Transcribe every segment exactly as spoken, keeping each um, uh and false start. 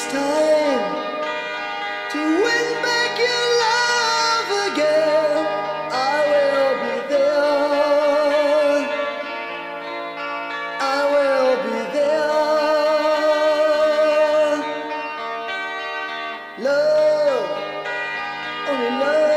it's time to win back your love again. I will be there. I will be there. Love, only love.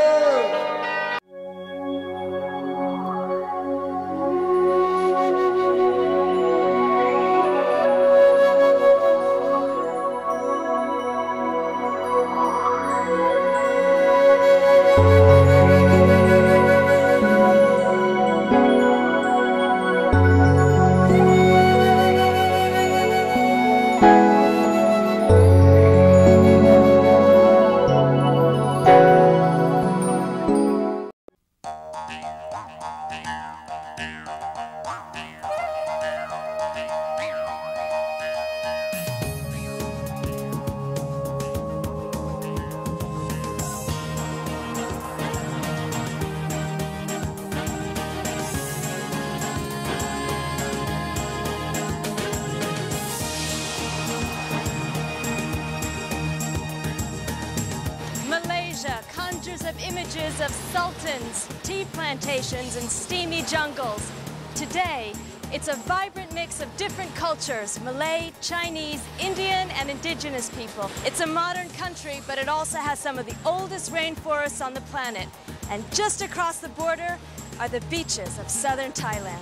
Malaysia conjures up images of sultans, tea plantations, and steamy jungles. Today, it's a vibrant mix of different cultures: Malay, Chinese, Indian, and indigenous people. It's a modern country, but it also has some of the oldest rainforests on the planet. And just across the border are the beaches of southern Thailand.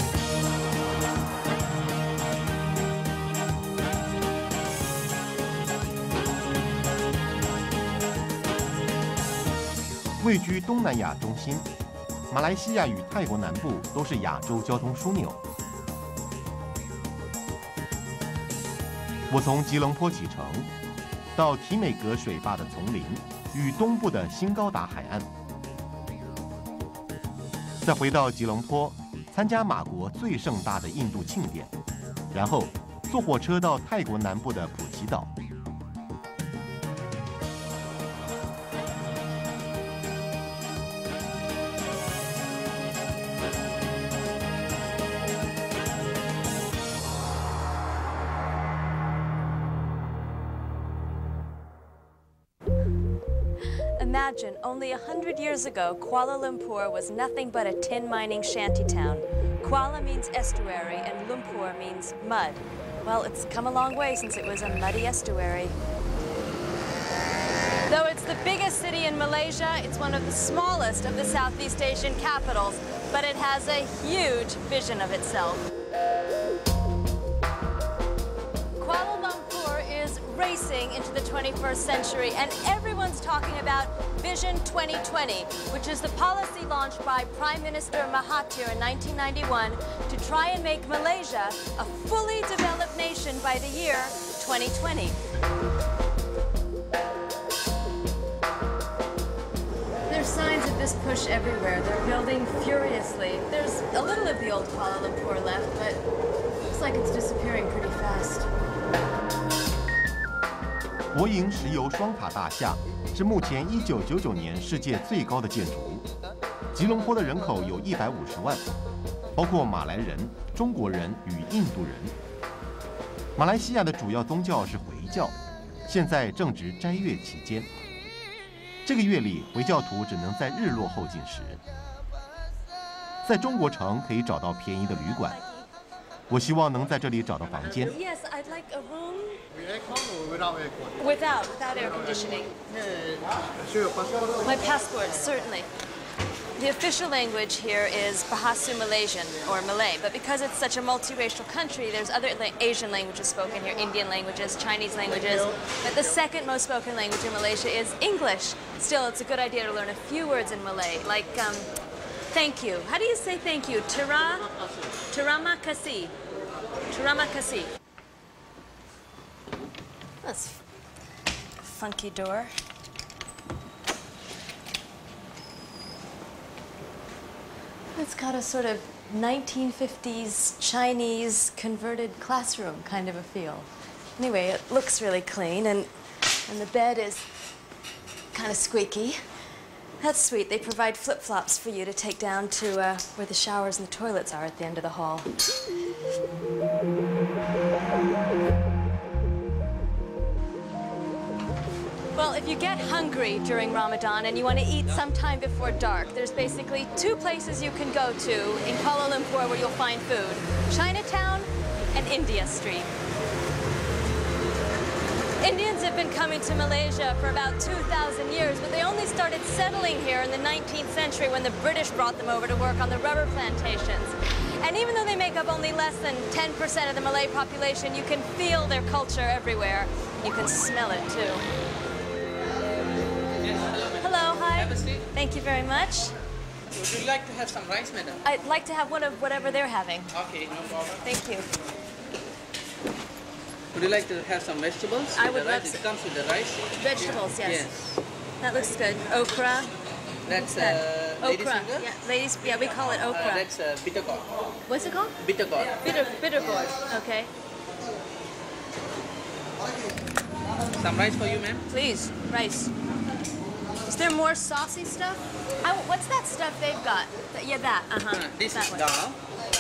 It 位居东南亚中心，马来西亚与泰国南部都是亚洲交通枢纽。我从吉隆坡启程，到提美阁水坝的丛林与东部的新高达海岸，再回到吉隆坡参加马国最盛大的印度庆典，然后坐火车到泰国南部的普吉岛。 Imagine, only a hundred years ago, Kuala Lumpur was nothing but a tin mining shantytown. Kuala means estuary and Lumpur means mud. Well, it's come a long way since it was a muddy estuary. Though it's the biggest city in Malaysia, it's one of the smallest of the Southeast Asian capitals, but it has a huge vision of itself. Kuala Lumpur is racing into the twenty-first century, and everyone's talking about Vision twenty twenty, which is the policy launched by Prime Minister Mahathir in nineteen ninety-one to try and make Malaysia a fully developed nation by the year twenty twenty. There's signs of this push everywhere. They're building furiously. There's a little of the old Kuala Lumpur left, but it looks like it's disappearing pretty fast. 国营石油双塔大厦是目前一九九九年世界最高的建筑物。吉隆坡的人口有一百五十万，包括马来人、中国人与印度人。马来西亚的主要宗教是回教，现在正值斋月期间。这个月里，回教徒只能在日落后进食。在中国城可以找到便宜的旅馆，我希望能在这里找到房间。 Yes, I'd like a room. Aircon or without aircon? Without, without air conditioning. Show your passport. My passport, certainly. The official language here is Bahasa Malaysian, or Malay, but because it's such a multiracial country, there's other la Asian languages spoken here, Indian languages, Chinese languages, but the second most spoken language in Malaysia is English. Still, it's a good idea to learn a few words in Malay, like um, thank you. How do you say thank you? Tera, terima kasih. Terima kasih. That's a funky door. It's got a sort of nineteen fifties Chinese converted classroom kind of a feel. Anyway, it looks really clean, and, and the bed is kind of squeaky. That's sweet. They provide flip-flops for you to take down to uh, where the showers and the toilets are at the end of the hall. Well, if you get hungry during Ramadan and you want to eat sometime before dark, there's basically two places you can go to in Kuala Lumpur where you'll find food. Chinatown and India Street. Indians have been coming to Malaysia for about two thousand years, but they only started settling here in the nineteenth century when the British brought them over to work on the rubber plantations. And even though they make up only less than ten percent of the Malay population, you can feel their culture everywhere. You can smell it too. Hello, hi. Have a seat. Thank you very much. Would you like to have some rice, madam? I'd like to have one of whatever they're having. Okay, no problem. Thank you. Would you like to have some vegetables? I with would the rice? love It comes with the rice. Vegetables, yes. Yes. That looks good. Okra. That's that? uh, ladies Okra. finger. Yeah, ladies. Yeah, we call it okra. Uh, that's uh, bitter gourd. What's it called? Bitter gourd. Bitter, bitter gourd. Okay. Some rice for you, ma'am. Please, rice. Is there more saucy stuff? I, what's that stuff they've got? Th- Yeah, that. Uh huh. Uh, this that is one. dal.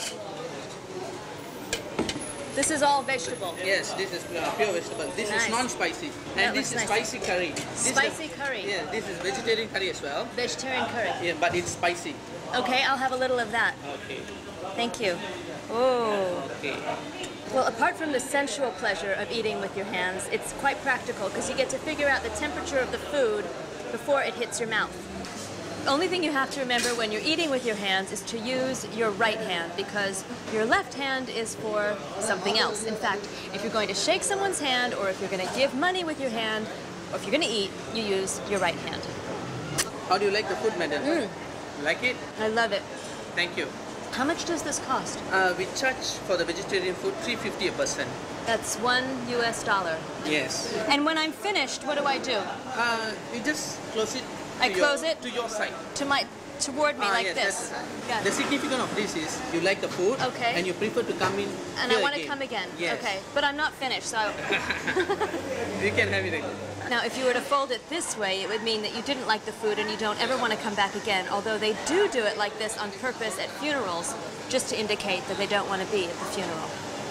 This is all vegetable. Yes, this is uh, pure vegetable. This Nice. is non-spicy. That And this is looks nice. spicy curry. This Spicy is, curry. Yeah, this is vegetarian curry as well. Vegetarian curry. Yeah, but it's spicy. Okay, I'll have a little of that. Okay. Thank you. Oh. Okay. Well, apart from the sensual pleasure of eating with your hands, it's quite practical because you get to figure out the temperature of the food before it hits your mouth. The only thing you have to remember when you're eating with your hands is to use your right hand because your left hand is for something else. In fact, if you're going to shake someone's hand or if you're going to give money with your hand or if you're going to eat, you use your right hand. How do you like the food, madam? Mm. Like it? I love it. Thank you. How much does this cost? Uh, we charge for the vegetarian food three fifty a person. That's one U S dollar. Yes. And when I'm finished, what do I do? Uh, you just close it. To I your, close it? to your side. To my, toward me Ah, like yes, this. that's- Got The it. significance of this is you like the food. Okay. And you prefer to come in. And I here want to again. come again. Yes. Okay. But I'm not finished, so. You can have it again. Now, if you were to fold it this way, it would mean that you didn't like the food and you don't ever want to come back again. Although they do do it like this on purpose at funerals, just to indicate that they don't want to be at the funeral.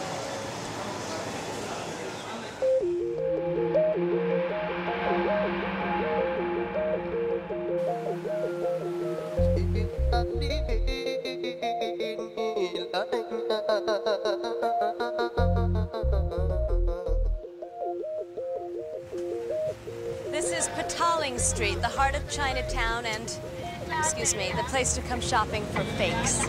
This is Petaling Street, the heart of Chinatown, and, excuse me, the place to come shopping for fakes.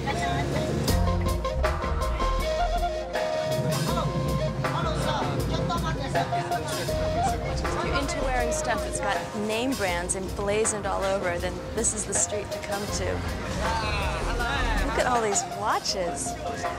If you're into wearing stuff that's got name brands emblazoned all over, then this is the street to come to. Look at all these watches.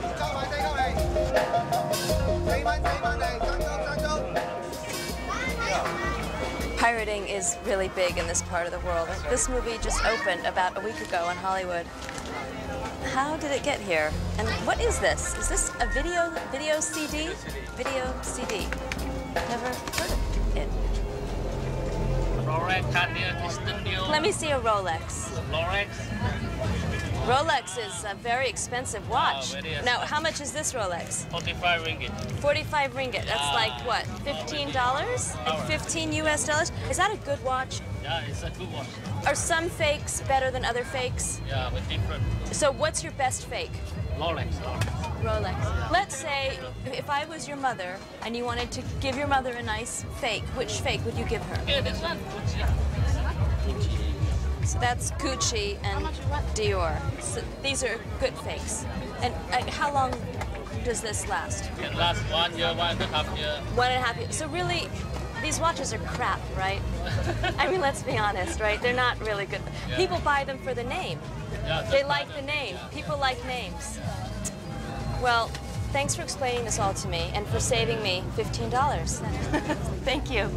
Pirating is really big in this part of the world. This movie just opened about a week ago in Hollywood. How did it get here? And what is this? Is this a video video C D? Video C D. Never heard of it. Rolex, Cartier, Christian Dior. Let me see a Rolex. Rolex. Rolex is a very expensive watch. Oh, very expensive. Now, how much is this Rolex? forty-five ringgit. forty-five ringgit. That's like what? fifteen dollars? Like fifteen U S dollars? Is that a good watch? Yeah, it's a good watch. Are some fakes better than other fakes? Yeah, but different. So what's your best fake? Rolex. Rolex. Rolex. Let's say if I was your mother and you wanted to give your mother a nice fake, which fake would you give her? Yeah, this one. Gucci. Gucci. So that's Gucci and Dior. So these are good fakes. And uh, how long does this last? It lasts one year, one and a half year. One and a half years. So really, these watches are crap, right? I mean, let's be honest, right? They're not really good. Yeah. People buy them for the name. Yeah, They just like like the it, name. yeah. People like names. Well, thanks for explaining this all to me and for saving me fifteen dollars. Thank you.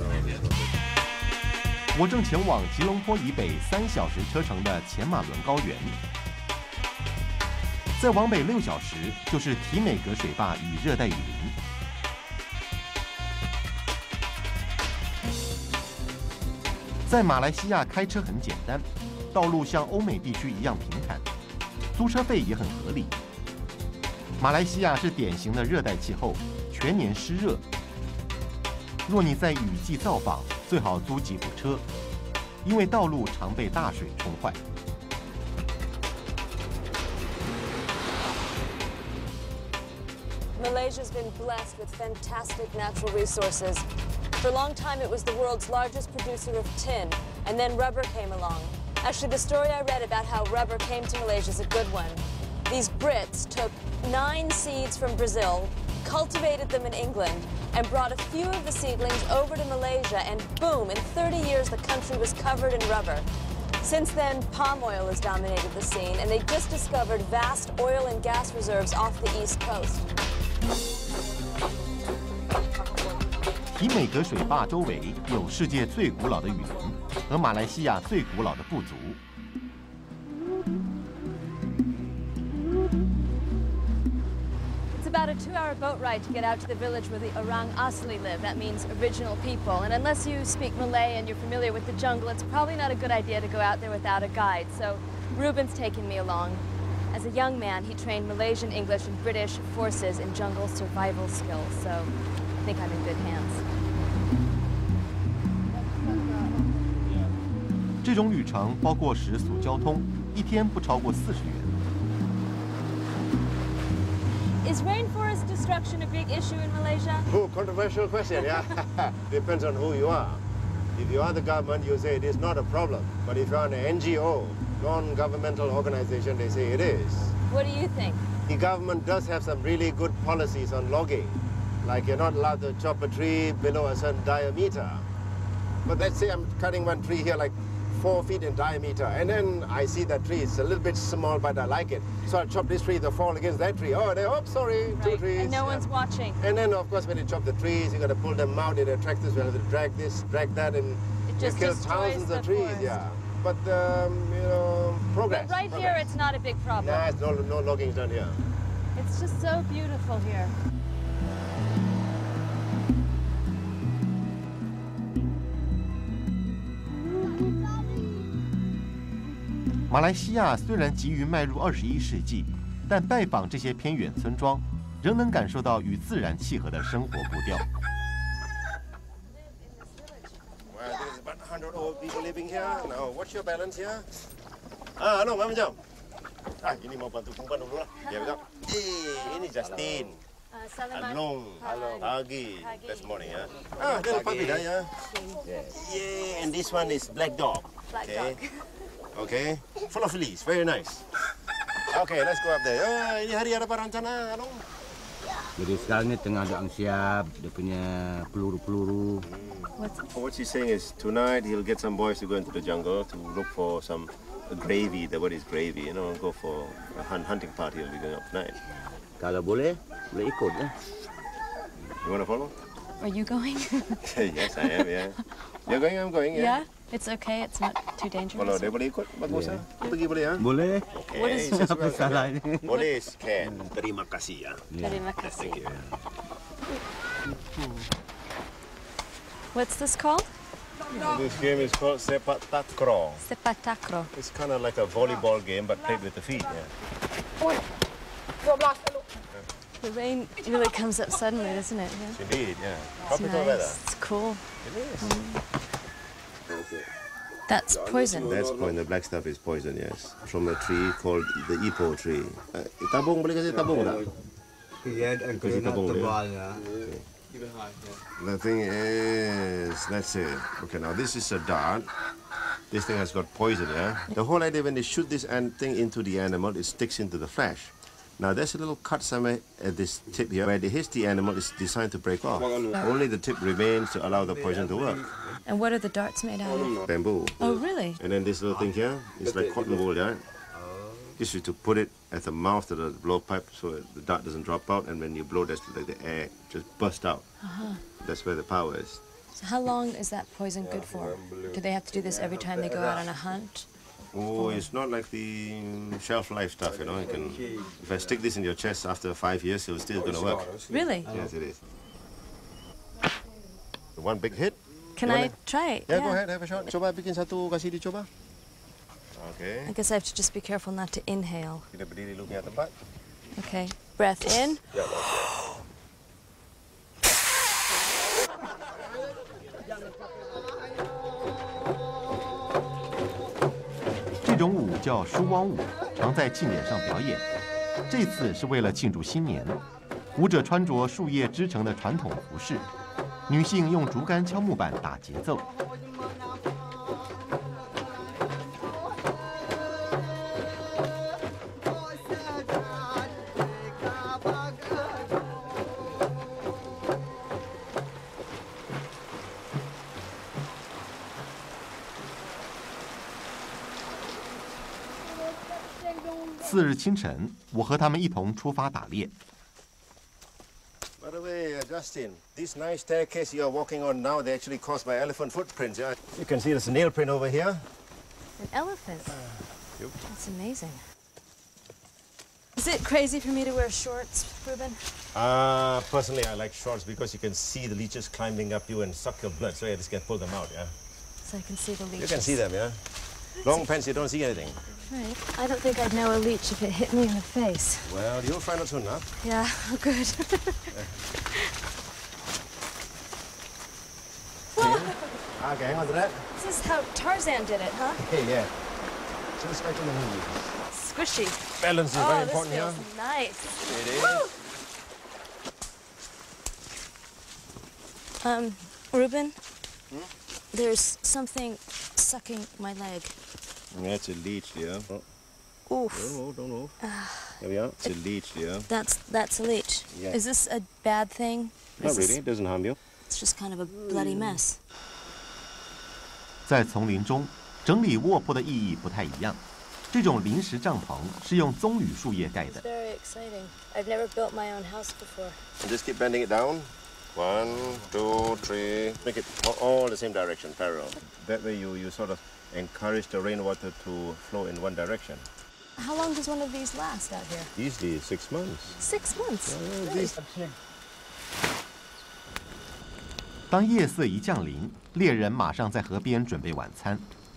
我正前往吉隆坡以北三小时车程的前马伦高原，再往北六小时就是提美阁水坝与热带雨林。在马来西亚开车很简单，道路像欧美地区一样平坦，租车费也很合理。马来西亚是典型的热带气候，全年湿热。若你在雨季造访，则最好租吉普车，因为道路常被大水冲坏。 Malaysia's been blessed with fantastic natural resources. For a long time, it was the world's largest producer of tin, and then rubber came along. Actually, the story I read about how rubber came to Malaysia is a good one. These Brits took nine seeds from Brazil, cultivated them in England, and brought a few of the seedlings over to Malaysia, and boom, in thirty years, the country was covered in rubber. Since then, palm oil has dominated the scene, and they just discovered vast oil and gas reserves off the east coast. 提美格水坝周围有世界最古老的雨林和马来西亚最古老的部族。 It's about a two-hour boat ride to get out to the village where the Orang Asli live. That means original people. And unless you speak Malay and you're familiar with the jungle, it's probably not a good idea to go out there without a guide. So Ruben's taken me along. As a young man, he trained Malaysian, English, and British forces in jungle survival skills. So I think I'm in good hands. 这种旅程包括食宿交通，一天不超过四十元。 Is rainforest destruction a big issue in Malaysia? Oh, controversial question, yeah. Depends on who you are. If you are the government, you say it is not a problem. But if you are an N G O, non-governmental organization, they say it is. What do you think? The government does have some really good policies on logging. Like you're not allowed to chop a tree below a certain diameter. But let's say I'm cutting one tree here like four feet in diameter, and then I see that tree is a little bit small, but I like it. So I chop this tree, they fall against that tree. Oh, they, oh, sorry, Right. two trees. And no one's watching. And then, of course, when you chop the trees, you got to pull them out in the tractors. You have to drag this, drag that, and It you just kill destroys thousands the of trees. forest. Yeah, but um, you know, progress. But right progress. here, it's not a big problem. Nah, it's no, no logging done here. It's just so beautiful here. 马来西亚虽然急于迈入二十一世纪，但拜访这些偏远村庄，仍能感受到与自然契合的生活步调。 Well, there's about one hundred old people living here. Now, what's your balance here? Ah, ano, Mama Jam. Ah, ini mau bantu kumpulan dulu lah. Ya, betul. Eh, ini Justin. Uh, Salamat. Along. Hello. Pagi. Pagi. That's morning, ya. Ah, that's Pagi dah, ya. Yeah, and this one is black dog. Black Okay. dog. Okay. Full of fleas. Very nice. Okay, let's go up there. Oh, ini hari ada apa rencana, Along? Jadi sekarang ni tengah ada siap dia punya peluru-peluru. What he's saying is tonight he'll get some boys to go into the jungle to look for some gravy. The word is gravy, you know, go for a hunt, hunting party will be going up tonight. Kalau boleh, boleh ikut ya. You want to follow? Are you going? Yes, I am, yeah. You're going, I'm going, yeah. Yeah? It's okay. It's not too dangerous. Kalau dia boleh ikut, bagus lah. Pergi boleh, ya? Boleh. What is- Okay, Apa salah ini? boleh, can. Terima kasih, ya. Terima kasih. Thank you. What's this called? This game is called Sepak Takraw. Sepak takraw. It's kind of like a volleyball game, but played with the feet, yeah. The rain really comes up suddenly, doesn't it? Yeah. Indeed, yeah. It's Tropical weather. nice. It's cool. It is. That's poison. That's point. The black stuff is poison, yes. From a tree called the Ipoh tree. Uh, tabung, boleh kasih tabung tak? Ya, dan Kasi tabung dia. tebalnya. The thing is, that's it. Okay, now this is a dart. This thing has got poison, yeah? The whole idea when they shoot this ant thing into the animal, it sticks into the flesh. Now there's a little cut somewhere at this tip here. Where they hit the animal, it's designed to break off. Only the tip remains to allow the poison to work. And what are the darts made out of? Bamboo. Oh, really? And then this little thing here, it's like cotton wool, yeah? This is to put it at the mouth of the blowpipe so the dart doesn't drop out, and when you blow, that's like the air just burst out. Uh-huh. That's where the power is. So how long is that poison good for? Do they have to do this every time they go out on a hunt? Oh, it's not like the shelf life stuff, you know. You can, if I stick this in your chest after five years, it's still going to work. Really? Yes, it is. One big hit. Can You I wanna- try it? Yeah, go ahead, have a shot. Coba bikin satu, kasih dicoba. Okay. I guess I have to just be careful not to inhale. Kita berdiri looking at the butt. Okay. Breath in. 这种舞叫梳妆舞，常在庆典上表演。这次是为了庆祝新年，舞者穿着树叶织成的传统服饰，女性用竹竿敲木板打节奏。次日清晨，我和他们一同出发打猎。 By the way, uh, Justin, this nice staircase you are walking on now, they actually caused by elephant footprints. Yeah? You can see there's a nail print over here. An elephant? Uh, yep. That's amazing. Is it crazy for me to wear shorts, Ruben? Uh, personally, I like shorts because you can see the leeches climbing up you and suck your blood, so you just can pull them out, yeah? So I can see the leeches. You can see them, yeah? Long pants, you don't see anything. Right. I don't think I'd know a leech if it hit me in the face. Well, you'll find out soon enough. Yeah, oh, good. Okay, hang on to that. This is how Tarzan did it, huh? Hey, yeah. Just like in the movie. Squishy. Balance is oh, very this important feels here. Nice. It is. Woo! Um, Ruben, hmm? There's something sucking my leg. That's a leech, dear. Oh. Oof. Don't move, don't move. There we are. It's a leech, dear. That's that's a leech. Yeah. Is this a bad thing? Not really. It doesn't harm you. It's just kind of a bloody mess. 在丛林中整理卧铺的意义不太一样。这种临时帐篷是用棕榈树叶盖的。 Very exciting. I've never built my own house before. And just keep bending it down. One, two, three. Make it all the same direction, parallel. That way you, you sort of encourage the rainwater to flow in one direction. How long does one of these last out here? Easily six months. Six months? Uh, really? these... 当夜色一降临，猎人马上在河边准备晚餐。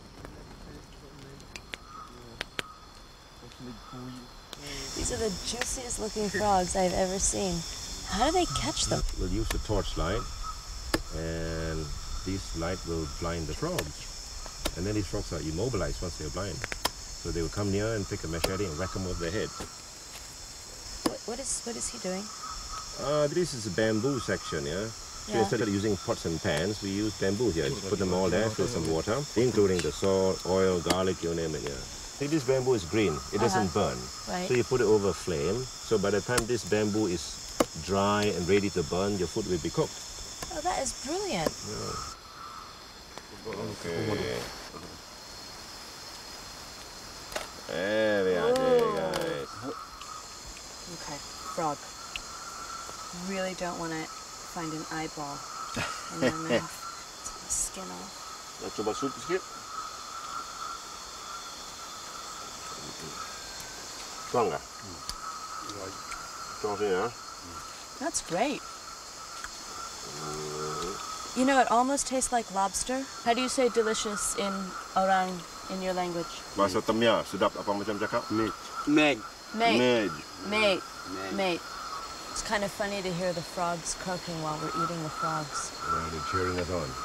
These are the juiciest looking frogs I've ever seen. How do they catch them? We'll use the torchlight, and this light will blind the frogs. And then these frogs are immobilized once they're blind. So they will come near and pick a machete and whack them over the head. What, what is what is he doing? Uh, this is a bamboo section, yeah? So Yeah. instead of using pots and pans, we use bamboo here. Just put them all there, fill some water, including the salt, oil, garlic, you name it, yeah. See, this bamboo is green. It doesn't Uh-huh. burn. Right. So you put it over a flame. So by the time this bamboo is dry and ready to burn, your food will be cooked. Oh, that is brilliant. Yeah. Okay. There we are, there you guys. Okay, frog. Really don't want to find an eyeball in my mouth. Take the skin off. Nak coba sup sikit? Strong ah? Strong sini ah. That's great. You know, it almost tastes like lobster. How do you say delicious in Orang in your language? Bahasa Temya, sedap apa macam cakap? Meg. Meg. Mate. Meg. Mate. Mate. It's kind of funny to hear the frogs croaking while we're eating the frogs. Yeah, they're cheering us on.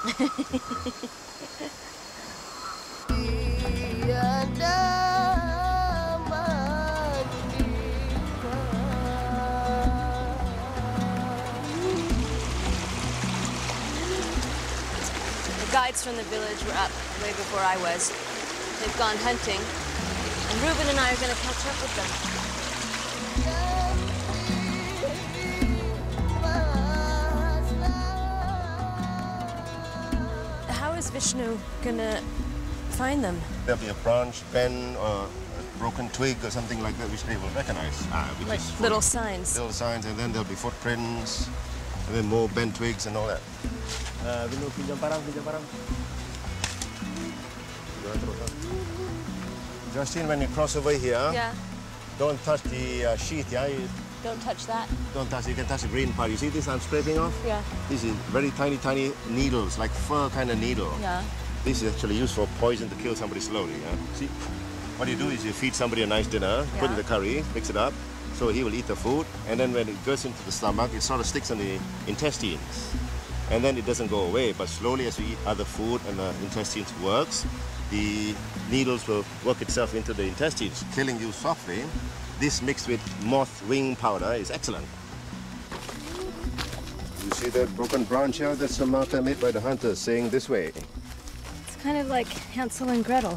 The guides from the village were up way before I was. They've gone hunting, and Ruben and I are going to catch up with them. How is Vishnu gonna find them? There'll be a branch, bend, or a broken twig or something like that which they will recognize. Ah, which Like is little food. signs. Little signs, and then there'll be footprints, and then more bent twigs and all that. Uh, Vinu, pinjam parang, pinjam parang. Justin, when you cross over here, Yeah. don't touch the uh, sheath, yeah? You Don't touch that. don't touch, you can touch the green part. You see this I'm scraping off? Yeah. This is very tiny, tiny needles, like fur kind of needle. Yeah. This is actually used for poison to kill somebody slowly, yeah? See? What you do is you feed somebody a nice dinner, put in Yeah. the curry, mix it up, so he will eat the food, and then when it goes into the stomach, it sort of sticks on the intestines. And then it doesn't go away, but slowly as you eat other food and the intestines works, the needles will work itself into the intestines, killing you softly. This mixed with moth wing powder is excellent. You see that broken branch here? That's a marker made by the hunters saying this way. It's kind of like Hansel and Gretel.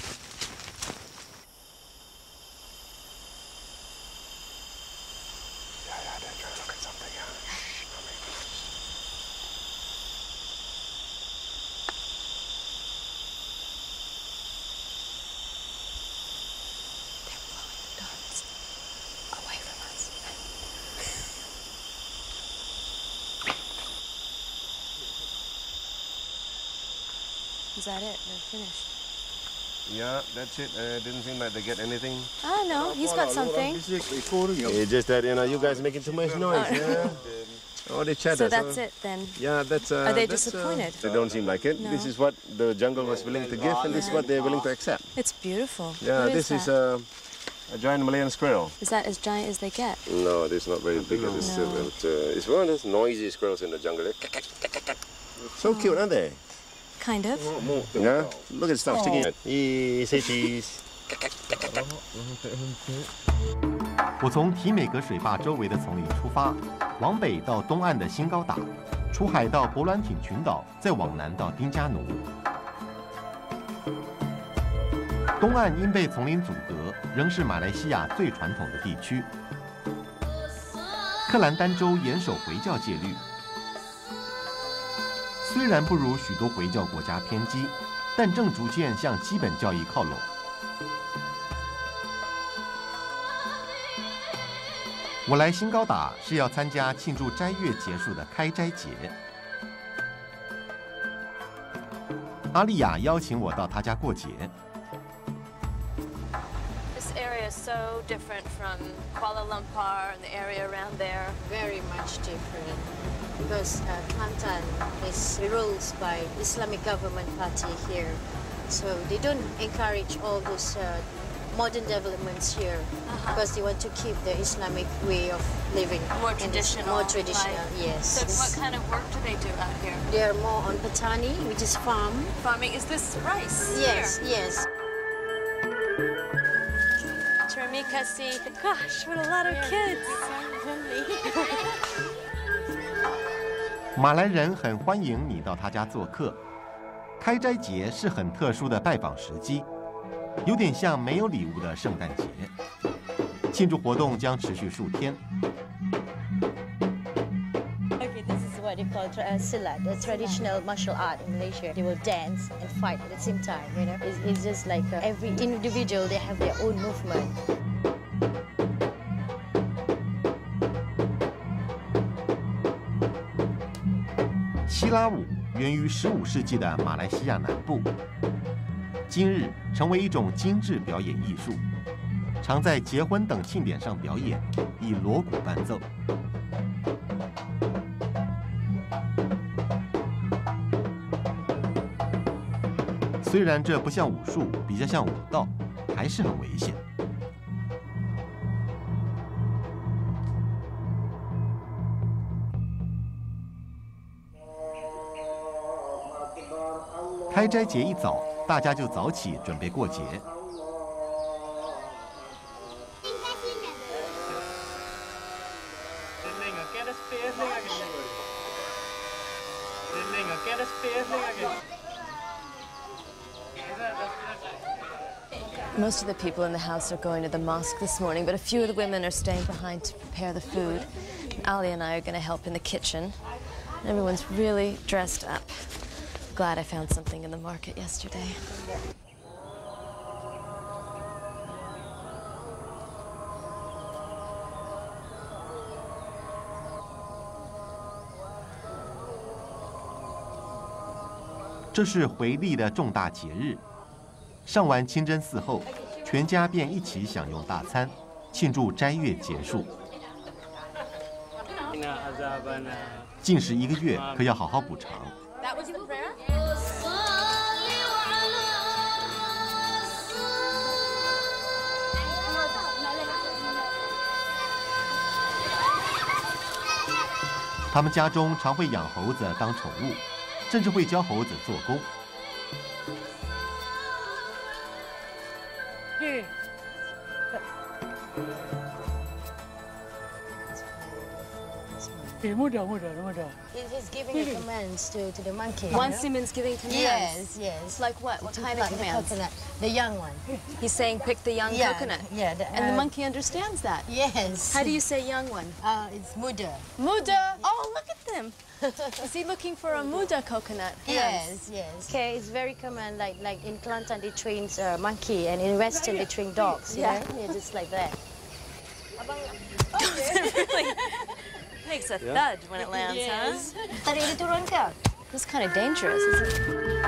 Is that it? They're finished. Yeah, that's it. Uh, didn't seem like they get anything. Oh, no, he's got something. It's just that, you know, you guys making too much noise, yeah? Oh, they chatter. So that's it, then? Yeah, that's... Uh, Are they that's, disappointed? Uh, they don't seem like it. No. This is what the jungle was willing to give, and this is what they're willing to accept. It's beautiful. Yeah, What this is, is that? a, a giant Malayan squirrel. Is that as giant as they get? No, it's not very big. No. It's, uh, it's, uh, it's one of those noisy squirrels in the jungle. So cute, aren't they? Kind of. Yeah, look at the stuff sticking out. Yee, say cheese. 我从提美格水坝周围的丛林出发，往北到东岸的新高达，出海到伯兰挺群岛，再往南到丁加奴。东岸因被丛林阻隔，仍是马来西亚最传统的地区。克兰丹州严守回教戒律。 虽然不如许多回教国家偏激，但正逐渐向基本教义靠拢。我来新高达是要参加庆祝斋月结束的开斋节。阿丽亚邀请我到她家过节。 This area is so different from Kuala Lumpur and the area around there. Very much different. Because uh, Kelantan is ruled by Islamic government party here, so they don't encourage all those uh, modern developments here uh-huh. because they want to keep the Islamic way of living. More traditional. More traditional, like, yes. So this, what kind of work do they do out here? They are more on Patani, which is farm. Farming. Is this rice? Yes, here? yes. Terima kasih. Gosh, what a lot of kids. 马来人很欢迎你到他家做客。开斋节是很特殊的拜访时机，有点像没有礼物的圣诞节。庆祝活动将持续数天。 Okay, this is what they call uh, silat, the traditional martial art in Malaysia. They will dance and fight at the same time. You know, it's, it's just like uh, every individual they have their own movement. 希拉舞源于十五世纪的马来西亚南部，今日成为一种精致表演艺术，常在结婚等庆典上表演，以锣鼓伴奏。虽然这不像武术，比较像武道，还是很危险。 开斋节一早，大家就早起准备过节。 Most of the people in the house are going to the mosque this morning, but a few of the women are staying behind to prepare the food. Ali and I are going to help in the kitchen. Everyone's really dressed up. Glad I found something in the market yesterday. This is 回历的重大节日。上完清真寺后，全家便一起享用大餐，庆祝斋月结束。禁食一个月，可要好好补偿。 That was the prayer? 他们家中常会养猴子当宠物，甚至会教猴子做工。 Okay. Okay, mudah, mudah, mudah. He's giving the commands to, to the monkey. Wan Simin's giving commands? Yes, yes. Like what? What To kind of pluck the commands? coconut, the young one. He's saying pick the young Yeah, coconut. yeah, the, and the uh, monkey understands that. Yes. How do you say young one? Uh, it's muda. Muda. Oh, look at them. Is he looking for a muda coconut? Yes, yes. Okay, it's very common, like like in Kelantan they train uh, monkey, and in Western they train dogs. You Yeah. know? Yeah, just like that. Really makes a thud when it lands, Yes. huh? Tarik dia turun ke? It's kind of dangerous, isn't it?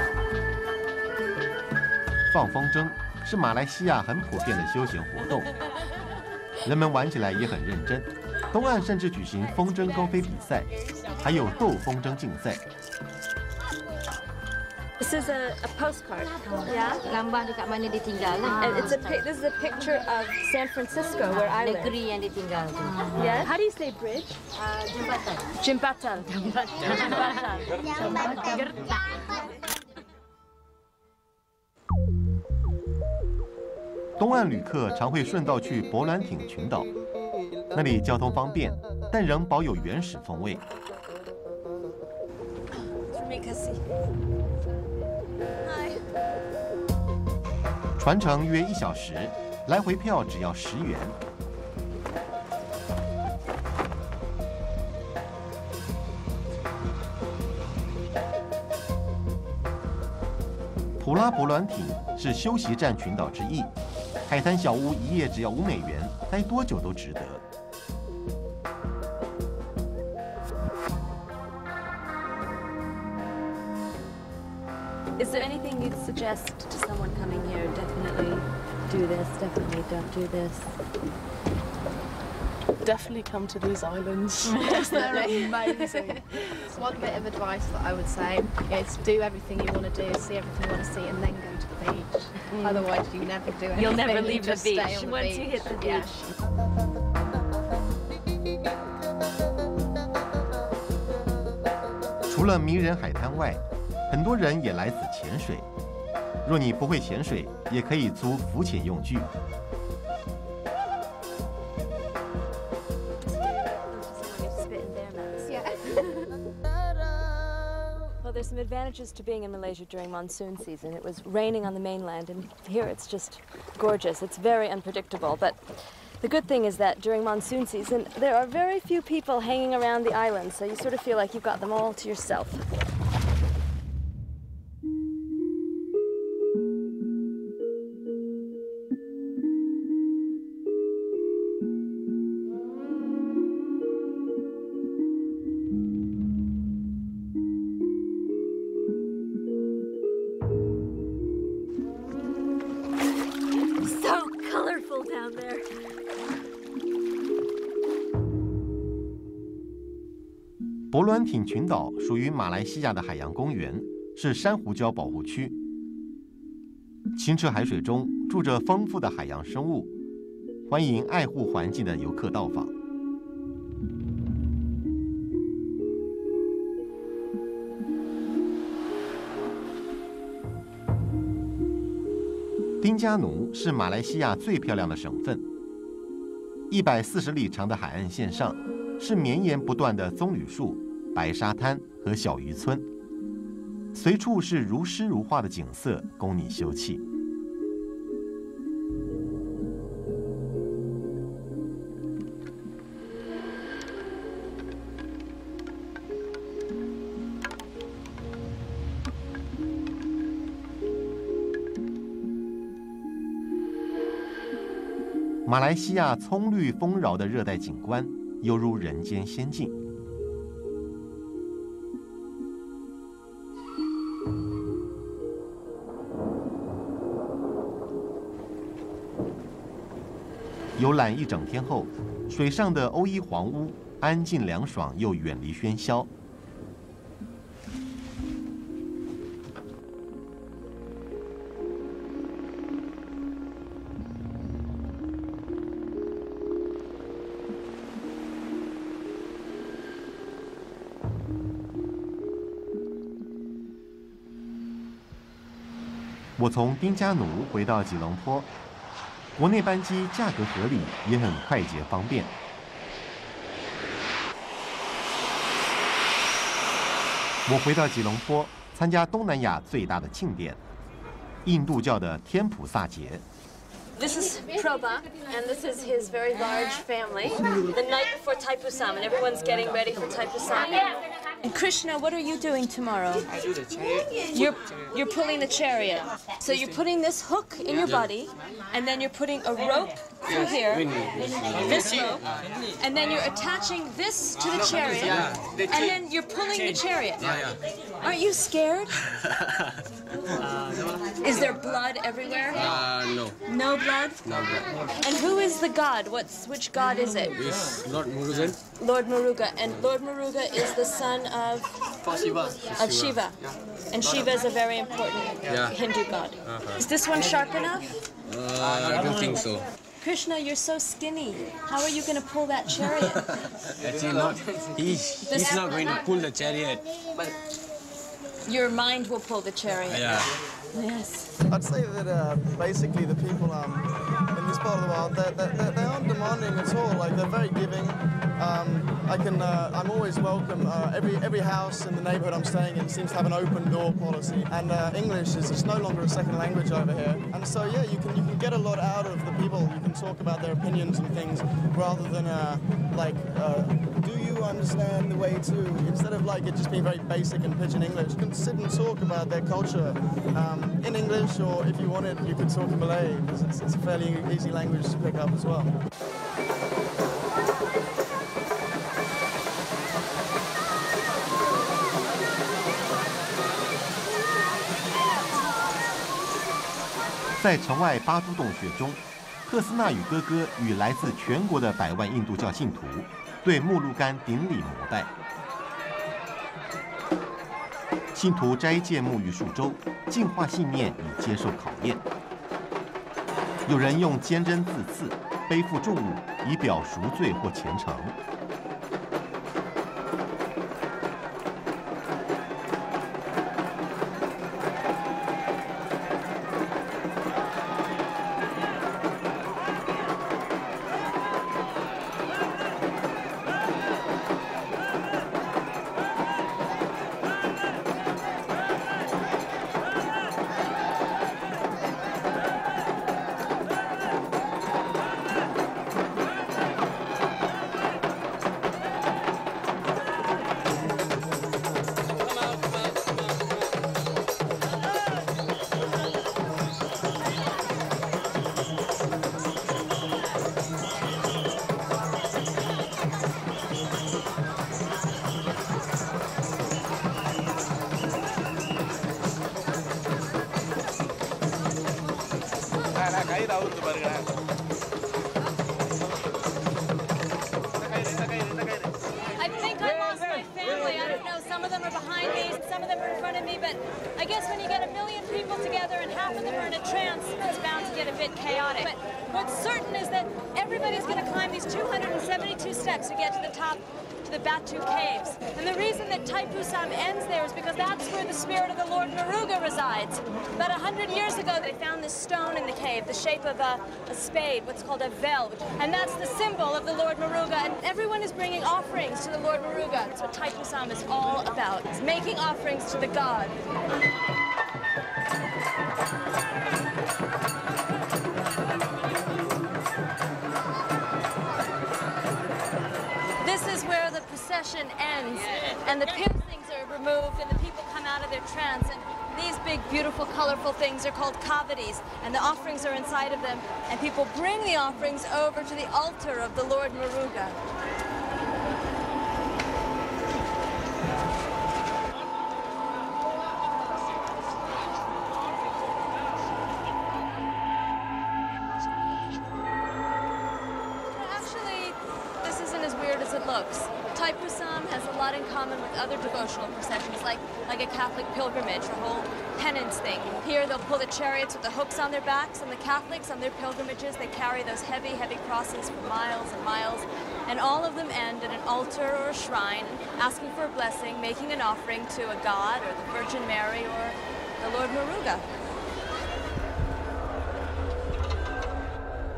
放风筝是马来西亚很普遍的休闲活动，人们玩起来也很认真。东岸甚至举行风筝高飞比赛，还有斗风筝竞赛。 This is a, a postcard. Yeah. Gambar dekat mana dia tinggal lah. And it's a pic- this is a picture of San Francisco, where I live. Negeri yang dia tinggal tu. Yeah. How do you say bridge? Uh, jembatan. Jembatan. Jembatan. 东岸旅客常会顺道去伯兰挺群岛，那里交通方便，但仍保有原始风味。 船程约一小时，来回票只要十元。普拉伯兰挺是休息站群岛之一，海滩小屋一夜只要五美元，待多久都值得。 Is there anything you'd suggest to someone coming here? Definitely do this, definitely don't do this. Definitely come to these islands. They're amazing. One bit of advice that I would say is do everything you want to do, see everything you want to see, and then go to the beach. Mm. Otherwise, you never do anything. You'll never you leave the just stay beach on the once beach. you hit the beach. Yeah. 除了迷人海滩外，很多人也来此潜水。若你不会潜水，也可以租浮潜用具。 Well, there's some advantages to being in Malaysia during monsoon season. It was raining on the mainland, and here it's just gorgeous. It's very unpredictable, but the good thing is that during monsoon season, there are very few people hanging around the island, so you sort of feel like you've got them all to yourself. So colorful down there. 伯伦挺群岛属于马来西亚的海洋公园，是珊瑚礁保护区。清澈海水中住着丰富的海洋生物，欢迎爱护环境的游客到访。丁加奴是马来西亚最漂亮的省份，一百四十里长的海岸线上是绵延不断的棕榈树、白沙滩和小渔村，随处是如诗如画的景色，供你休憩。马来西亚葱绿丰饶的热带景观，犹如人间仙境。游览一整天后，水上的欧伊黄屋安静凉爽，又远离喧嚣。我从丁加奴回到吉隆坡， 国内班机价格合理，也很快捷方便。我回到吉隆坡，参加东南亚最大的庆典——印度教的天普萨节。 This is Prabha, and this is his very large family. The night before Thaipusam, and everyone's getting ready for Thaipusam. And Krishna, what are you doing tomorrow? I do the chariot. You're you're pulling the chariot. So you're putting this hook in your body, and then you're putting a rope through here, this rope, and then you're attaching this to the chariot, and then you're pulling the chariot. Aren't you scared? Is there blood everywhere? Uh, no. No blood? No blood. And who is the god? What's which god is it? It's Lord Murugan. Lord Muruga. And Lord Muruga is the son of Shiva. of Shiva. And Shiva is a very important Yeah. Hindu god. Uh-huh. Is this one sharp enough? Uh, I don't think so. Krishna, you're so skinny. How are you going to pull that chariot? Actually, not. He, he's not going to pull the chariot. Your mind will pull the chariot. Yeah. Yes. I'd say that uh, basically the people um, in this part of the world, they're, they're, they aren't demanding at all. Like, they're very giving. Um, I can, uh, I'm always welcome. Uh, every every house in the neighbourhood I'm staying in seems to have an open door policy, and uh, English is just no longer a second language over here. And so yeah, you can you can get a lot out of the people. You can talk about their opinions and things rather than uh, like, uh, do you understand the way to? Instead of like it just being very basic and pidgin English, you can sit and talk about their culture um, in English, or if you wanted, you could talk in Malay because it's, it's a fairly easy language to pick up as well. "在城外巴都洞穴中，赫斯纳与哥哥与来自全国的百万印度教信徒对木鹿干顶礼膜拜。信徒斋戒沐浴数周，净化信念以接受考验。有人用尖针自刺，背负重物以表赎罪或虔诚。 I think I lost my family. I don't know. Some of them are behind me, some of them are in front of me, but I guess when you get a million people together and half of them are in a trance, it's bound to get a bit chaotic. But what's certain is that everybody's going to climb these two hundred seventy-two steps to get to the top, to the Batu Caves. And the reason that Thaipusam ends there is because that's where the spirit of the Lord Muruga resides. About a hundred years ago, they found this stone in the cave, the shape of a, a spade, what's called a vel, and that's the symbol of the Lord Muruga. And everyone is bringing offerings to the Lord Muruga. That's what Thaipusam is all about. It's making offerings to the god. This is where the procession ends, and the piercings are removed, and the people come out of their trance. And these big, beautiful, colorful things are called kavadis, and the offerings are inside of them. And people bring the offerings over to the altar of the Lord Muruga. It looks. Thaipusam has a lot in common with other devotional processions, like, like a Catholic pilgrimage, the whole penance thing. Here they'll pull the chariots with the hooks on their backs, and the Catholics on their pilgrimages, they carry those heavy, heavy crosses for miles and miles, and all of them end at an altar or a shrine, asking for a blessing, making an offering to a god or the Virgin Mary or the Lord Muruga.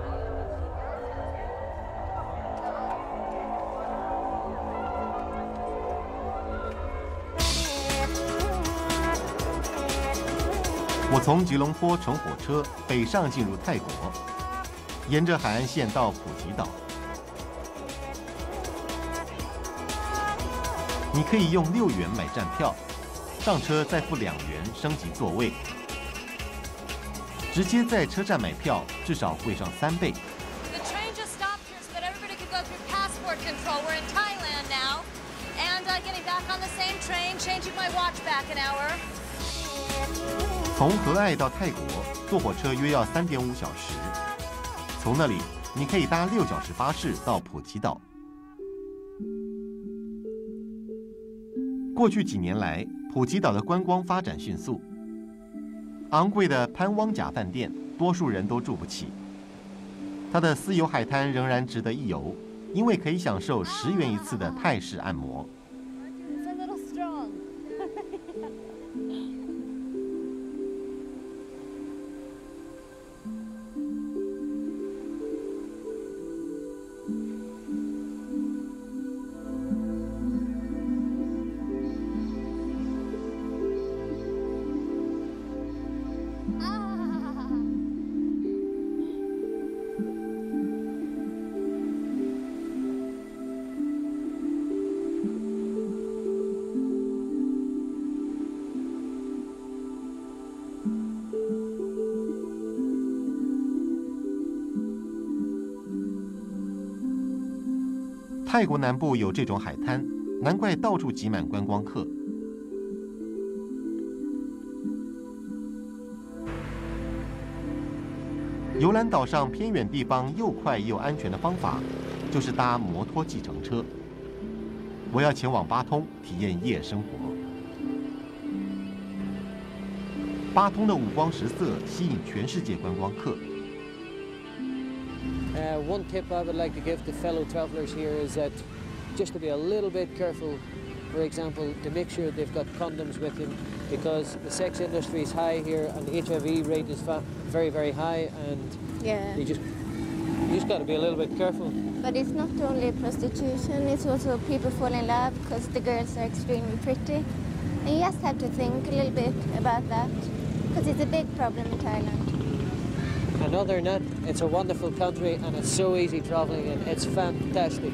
我从吉隆坡乘火车北上进入泰国，沿着海岸线到普吉岛。你可以用六元买站票，上车再付两元升级座位。直接在车站买票，至少贵上三倍。 The train just stopped here so that everybody could go through passport control. We're in Thailand now, and uh, getting back on the same train, changing my watch back an hour. 从和爱到泰国坐火车约要三点五小时，从那里你可以搭六小时巴士到普吉岛。过去几年来，普吉岛的观光发展迅速。昂贵的潘汪甲饭店，多数人都住不起。它的私有海滩仍然值得一游，因为可以享受十元一次的泰式按摩。 It's a little strong. 泰国南部有这种海滩，难怪到处挤满观光客。游览岛上偏远地方又快又安全的方法，就是搭摩托计程车。我要前往巴通体验夜生活。巴通的五光十色吸引全世界观光客。 Uh, one tip I would like to give to fellow travellers here is that just to be a little bit careful, for example, to make sure they've got condoms with them, because the sex industry is high here and the H I V rate is very, very high, and yeah. you just you just got to be a little bit careful. But it's not only prostitution, it's also people fall in love because the girls are extremely pretty. And you just have to think a little bit about that, because it's a big problem in Thailand. And other than that, it's a wonderful country and it's so easy travelling and it's fantastic.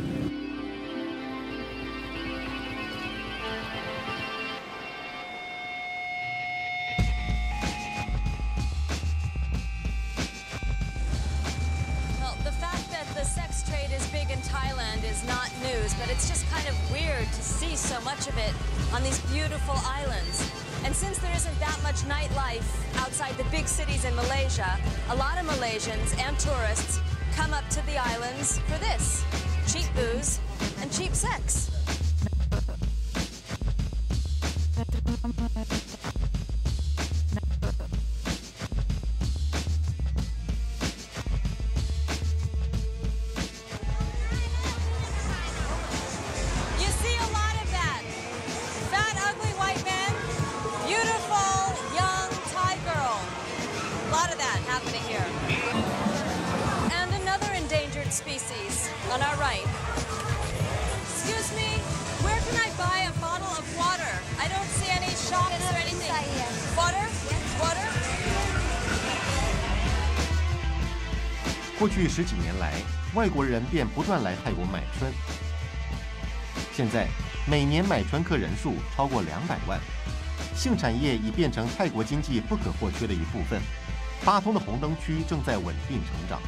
Well, the fact that the sex trade is big in Thailand is not news, but it's just kind of weird to see so much of it on these beautiful islands. And since there isn't that much nightlife outside the big cities in Malaysia, a lot of Malaysians and tourists come up to the islands for this, cheap booze and cheap sex. Species on our right. Excuse me, where can I buy a bottle of water? I don't see any shops or anything. Water? Water? 过去十几年来，外国人便不断来泰国买春。现在每年买春客人数超过两百万，性产业已变成泰国经济不可或缺的一部分。巴通的红灯区正在稳定成长。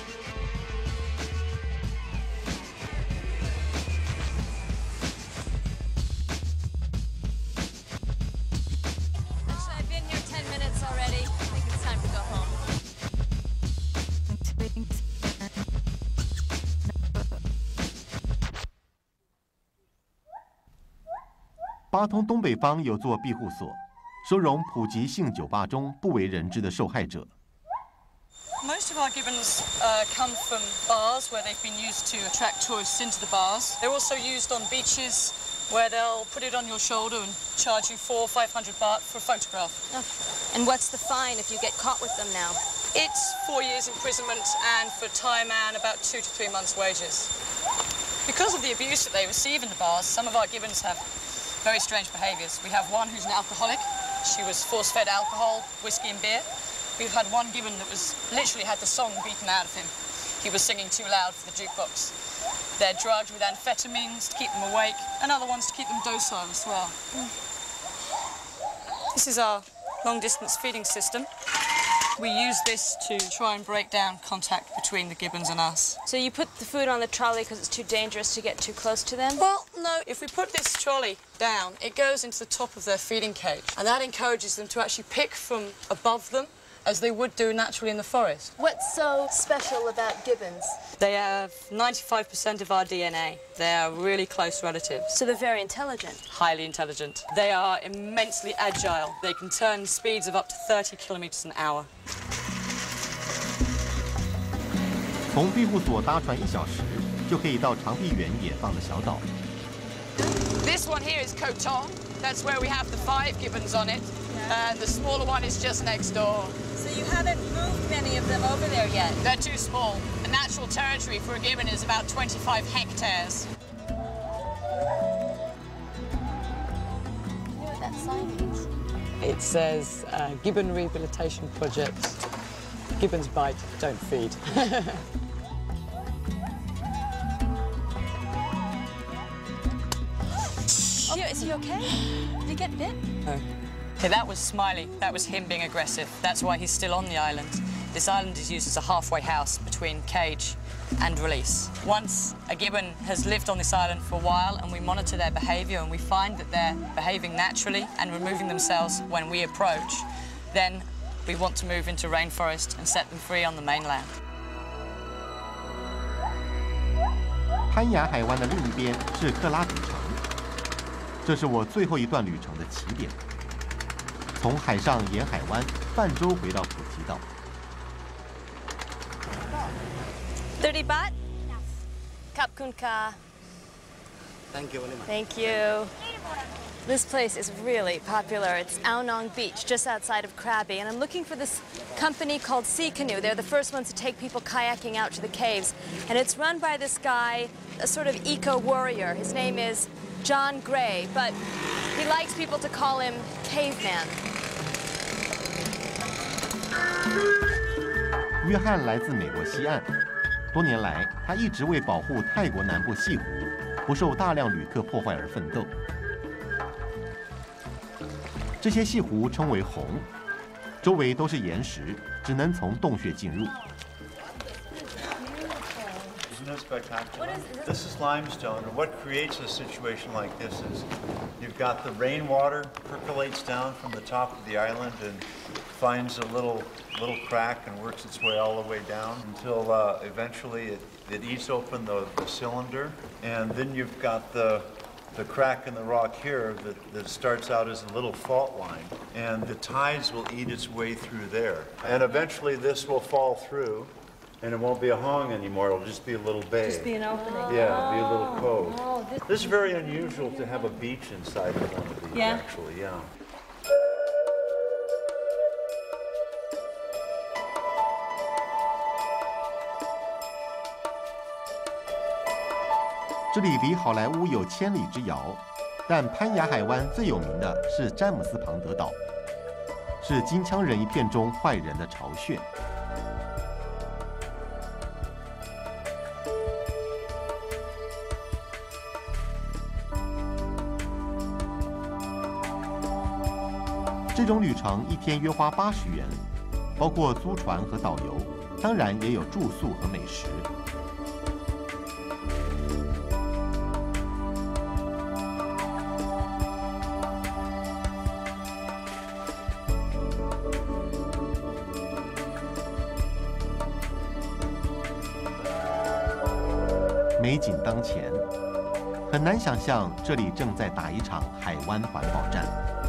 巴通东北方有座庇护所，收容普吉性酒吧中不为人知的受害者。 Most of our gibbons uh, come from bars where they've been used to attract tourists into the bars. They're also used on beaches where they'll put it on your shoulder and charge you four or five hundred baht for a photograph. Oh. And what's the fine if you get caught with them now? It's four years imprisonment and for Thai man about two to three months' wages. Because of the abuse that they receive in the bars, some of our gibbons have very strange behaviours. We have one who's an alcoholic. She was force-fed alcohol, whiskey and beer. We've had one gibbon that was literally had the song beaten out of him. He was singing too loud for the jukebox. They're drugged with amphetamines to keep them awake, and other ones to keep them docile as well. Mm. This is our long-distance feeding system. We use this to try and break down contact between the gibbons and us. So you put the food on the trolley because it's too dangerous to get too close to them? Well, no. If we put this trolley down, it goes into the top of their feeding cage, and that encourages them to actually pick from above them, as they would do naturally in the forest. What's so special about gibbons? They have ninety-five percent of our D N A. They are really close relatives. So they're very intelligent? Highly intelligent. They are immensely agile. They can turn speeds of up to thirty kilometers an hour. 从庇护所搭船一小时，就可以到长臂猿野放的小岛。 This one here is Kotong. That's where we have the five gibbons on it, and the smaller one is just next door. So you haven't moved many of them over there yet? They're too small. The natural territory for a gibbon is about twenty-five hectares. You know what that sign means? It says uh, Gibbon Rehabilitation Project. Gibbons bite, don't feed. Oh, is he okay? Did he get bit? No. Okay, that was Smiley. That was him being aggressive. That's why he's still on the island. This island is used as a halfway house between cage and release. Once a gibbon has lived on this island for a while and we monitor their behaviour and we find that they're behaving naturally and removing themselves when we approach, then we want to move into rainforest and set them free on the mainland. 攀牙海湾的另一边是克拉底城，这是我最后一段旅程的起点。从海上沿海湾泛舟回到普吉岛。 thirty baht? Kap kun ka. Thank you very much. Thank you. This place is really popular. It's Ao Nong Beach, just outside of Krabi, and I'm looking for this company called Sea Canoe. They're the first ones to take people kayaking out to the caves, and it's run by this guy, a sort of eco-warrior. His name is John Gray, but he likes people to call him Caveman. 约翰来自美国西岸，多年来他一直为保护泰国南部西湖不受大量旅客破坏而奋斗。这些西湖称为洪，周围都是岩石，只能从洞穴进入。 Isn't it spectacular? This is limestone, and what creates a situation like this is you've got the rainwater percolates down from the top of the island and finds a little little crack and works its way all the way down until uh, eventually it, it eats open the, the cylinder, and then you've got the the crack in the rock here that, that starts out as a little fault line, and the tides will eat its way through there, and eventually this will fall through. And it won't be a hong anymore, it'll just be a little bay. Just be an opening. Yeah, it'll be a little cove. Oh, this... this is very unusual to have a beach inside of one of these, yeah. actually, yeah. 这里离好莱坞有千里之遥，但攀牙海湾最有名的是詹姆斯庞德岛，是金枪人一片中坏人的巢穴。 这种旅程一天约花八十元，包括租船和导游，当然也有住宿和美食。美景当前，很难想象这里正在打一场海湾环保战。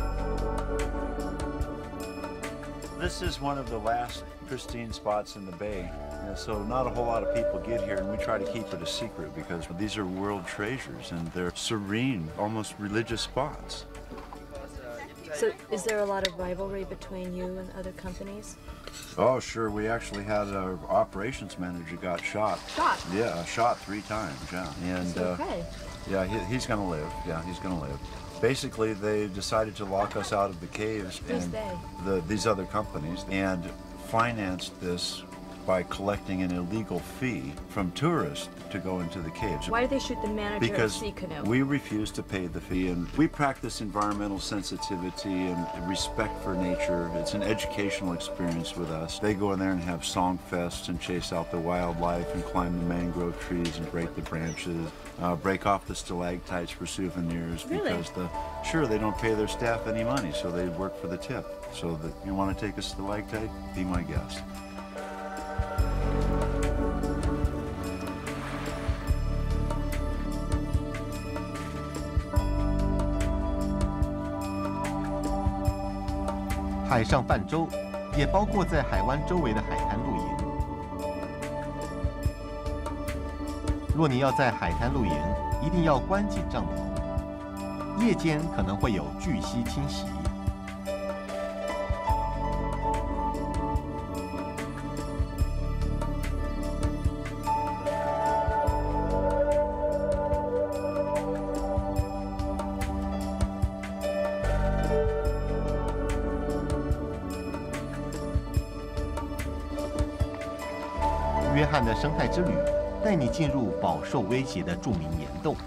This is one of the last pristine spots in the bay, and so not a whole lot of people get here, and we try to keep it a secret because these are world treasures and they're serene, almost religious spots. So is there a lot of rivalry between you and other companies? Oh, sure. We actually had our operations manager got shot. Shot? Yeah, shot three times, yeah. And, so, okay. uh, yeah, he, he's going to live. Yeah, he's going to live. Basically, they decided to lock us out of the caves. Who's and they? The, these other companies, and financed this by collecting an illegal fee from tourists to go into the caves. Why did they shoot the manager Because of Sea Canoe? we refused to pay the fee, and we practice environmental sensitivity and respect for nature. It's an educational experience with us. They go in there and have song fests and chase out the wildlife and climb the mangrove trees and break the branches, uh, break off the stalactites for souvenirs. Really? Because the sure they don't pay their staff any money, so they work for the tip. So that you want to take a stalactite, be my guest. "海上泛舟"也包括在海湾周围的海滩露营。若你要在海滩露营，一定要关紧帐篷，夜间可能会有巨蜥侵袭。约翰的生态之旅带你进入饱受威胁的著名岩洞。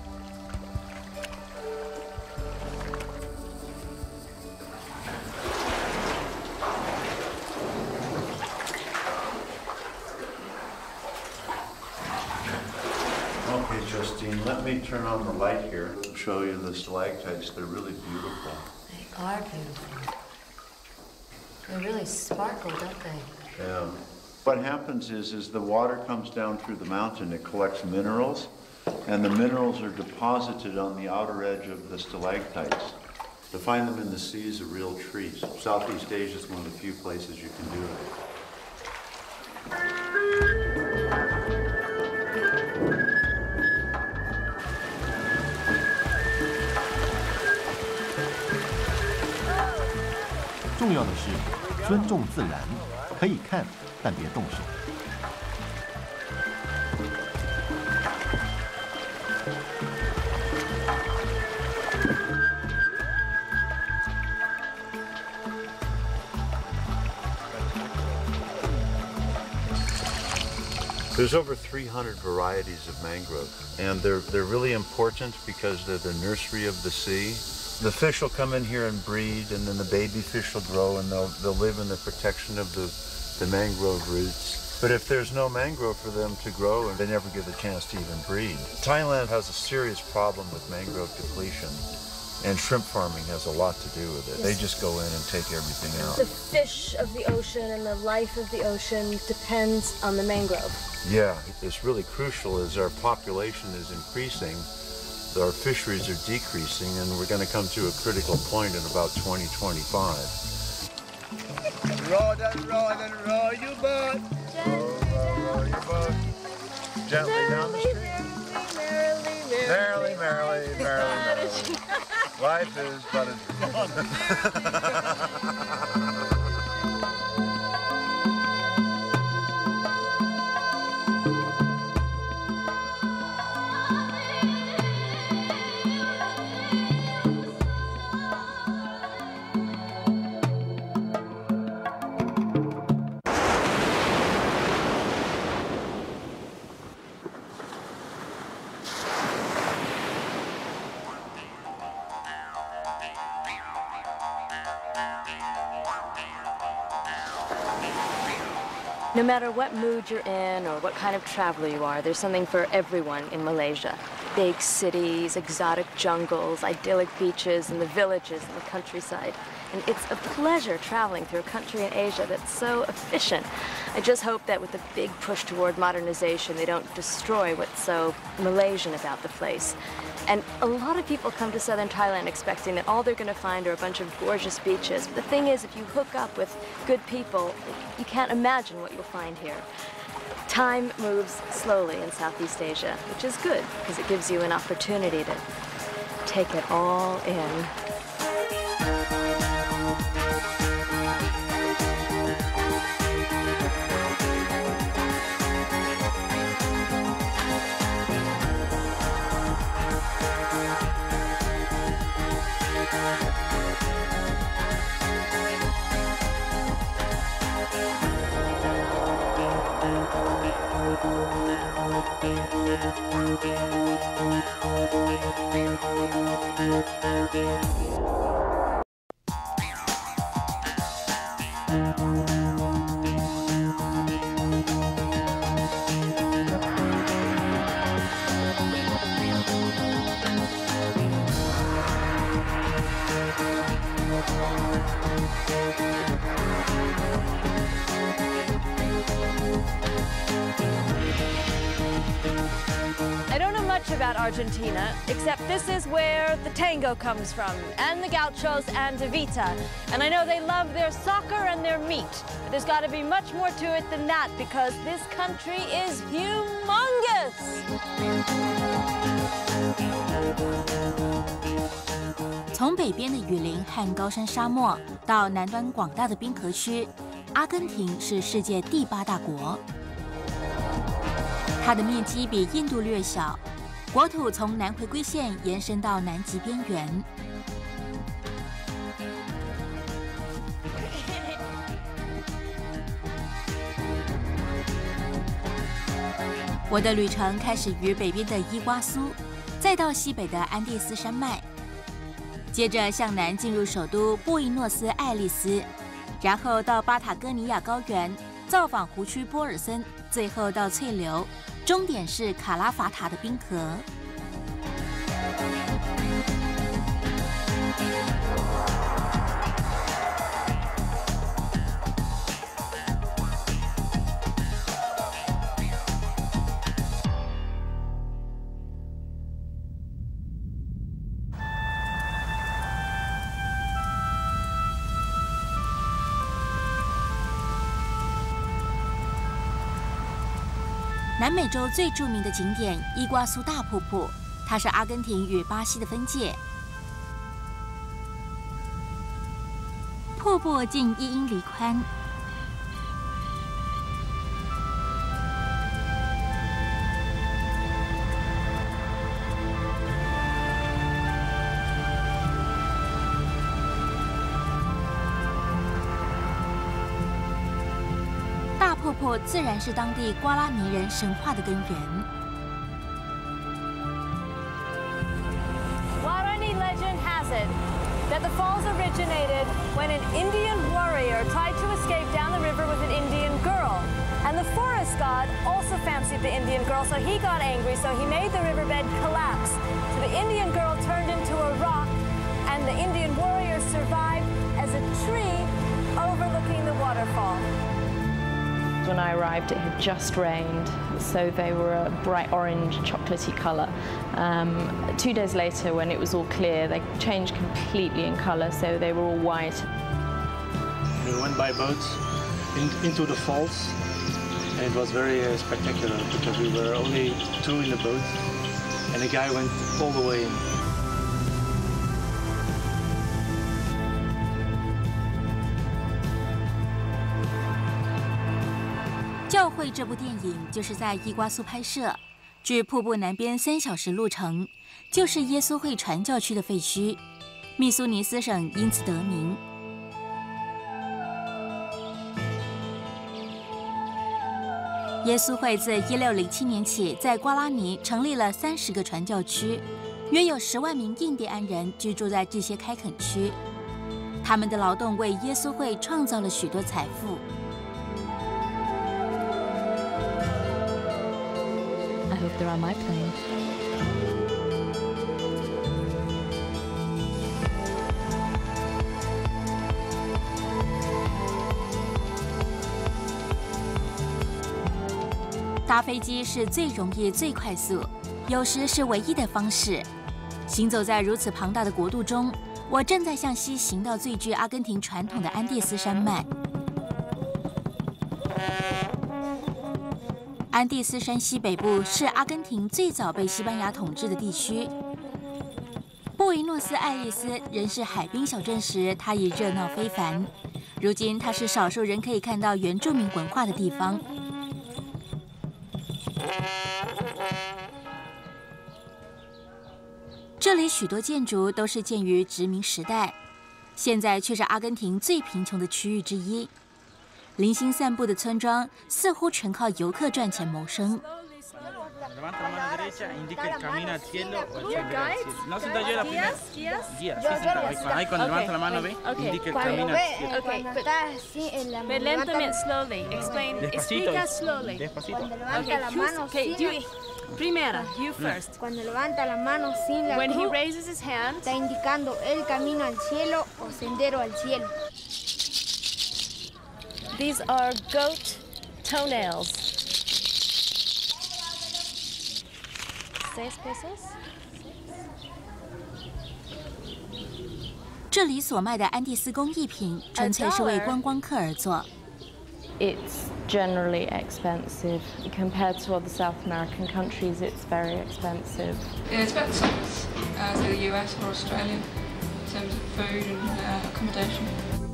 Okay, Justine, let me turn on the light here and show you the stalactites. They're really beautiful. They are beautiful. They really sparkle, don't they? Yeah. What happens is, is the water comes down through the mountain, it collects minerals, and the minerals are deposited on the outer edge of the stalactites. To find them in the sea is a real treat. Southeast Asia is one of the few places you can do it. "重要的是尊重自然，可以看，但别动手。 There's over three hundred varieties of mangrove, and they're, they're really important because they're the nursery of the sea. The fish will come in here and breed, and then the baby fish will grow, and they'll, they'll live in the protection of the, the mangrove roots. But if there's no mangrove for them to grow, they never get the chance to even breed. Thailand has a serious problem with mangrove depletion, and shrimp farming has a lot to do with it. They just go in and take everything out. The fish of the ocean and the life of the ocean depends on the mangrove. Yeah, it's really crucial as our population is increasing, our fisheries are decreasing, and we're going to come to a critical point in about twenty twenty-five. Row and row and row your boat. Row your boat. Gently down the stream. Merrily, merrily, merrily, merrily. Life is but a No matter what mood you're in or what kind of traveler you are, there's something for everyone in Malaysia. Big cities, exotic jungles, idyllic beaches, and the villages and the countryside. And it's a pleasure traveling through a country in Asia that's so efficient. I just hope that with the big push toward modernization, they don't destroy what's so Malaysian about the place. And a lot of people come to southern Thailand expecting that all they're going to find are a bunch of gorgeous beaches. But the thing is, if you hook up with good people, you can't imagine what you'll find here. Time moves slowly in Southeast Asia, which is good because it gives you an opportunity to take it all in. I don't know much about Argentina, except this is where the tango comes from, and the gauchos and Evita. And I know they love their soccer and their meat. But there's got to be much more to it than that, because this country is humongous. 从北边的雨林和高山沙漠到南端广大的冰河区，阿根廷是世界第八大国。它的面积比印度略小，国土从南回归线延伸到南极边缘。我的旅程开始于北边的伊瓜苏，再到西北的安第斯山脉，接着向南进入首都布宜诺斯艾利斯，然后到巴塔哥尼亚高原，造访湖区波尔森，最后到翠流。 终点是卡拉法塔的冰河。南美洲最著名的景点伊瓜苏大瀑布，它是阿根廷与巴西的分界。瀑布近一英里宽，瀑布自然是当地瓜拉尼人神话的根源。 Guarani legend has it that the falls originated when an Indian warrior tried to escape down the river with an Indian girl. And the forest god also fancied the Indian girl, so he got angry, so he made the riverbed collapse. So the Indian girl turned into a rock, and the Indian warrior survived as a tree overlooking the waterfall. When I arrived, it had just rained, so they were a bright orange, chocolatey colour. Um, two days later, when it was all clear, they changed completely in colour, so they were all white. We went by boat in, into the falls, and it was very uh, spectacular because we were only two in the boat, and the guy went all the way in. 教会这部电影就是在伊瓜苏拍摄，距瀑布南边三小时路程，就是耶稣会传教区的废墟，密苏尼斯省因此得名。耶稣会自一六零七年起在瓜拉尼成立了三十个传教区，约有十万名印第安人居住在这些开垦区，他们的劳动为耶稣会创造了许多财富。 I hope they're on my plane. 搭飞机是最容易、最快速，有时是唯一的方式。行走在如此庞大的国度中，我正在向西行到最具阿根廷传统的安第斯山脉。 安第斯山西北部是阿根廷最早被西班牙统治的地区。布宜诺斯艾利斯仍是海滨小镇时，它已热闹非凡。如今，它是少数人可以看到原住民文化的地方。这里许多建筑都是建于殖民时代，现在却是阿根廷最贫穷的区域之一。 零星散步的村庄似乎全靠游客赚钱谋生。 derecha indica el camino al cielo o el sendero al cielo. No se te ayuda la primera. Guías, sí, sentado. Ahí cuando levanta la mano, ve, indica el camino al cielo. Okay, but, but lentamente, slowly. Explain. Despacito. Explica slowly. Despacito. Cuando levanta la mano Okay, sin you, primera, you first. Cuando levanta la mano sin la When he cruz, raises his hand, está indicando el camino al cielo o sendero al cielo. these are goat toenails. Seis pesos. 这里所卖的安第斯工艺品，纯粹是为观光客而做。 It's generally expensive. Compared to other South American countries, it's very expensive. Yeah, it's about the same as uh, the U S or Australia in terms of food and uh, accommodation.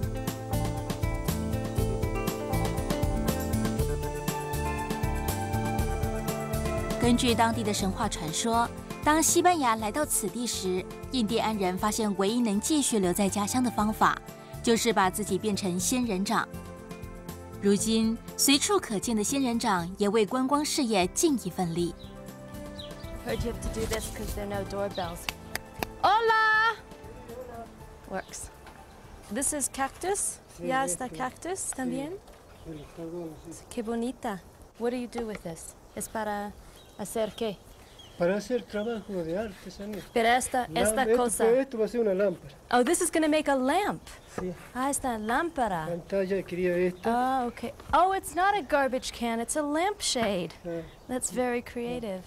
根据当地的神话传说，当西班牙来到此地时，印第安人发现唯一能继续留在家乡的方法，就是把自己变成仙人掌。如今，随处可见的仙人掌也为观光事业尽一份力。 Heard you have to do this because there are no doorbells. Hola! Works. This is cactus. Ya está cactus también. Qué bonita. What do you do with this? Es para hacer qué? Para hacer trabajo de artesanía. Pero esta, esta esto, cosa. Esto va a ser una lámpara. Oh, this is going to make a lamp. Sí. Ah, esta lámpara. Pantalla quería esta. Oh, okay. Oh, it's not a garbage can. It's a lampshade. Ah. That's very creative.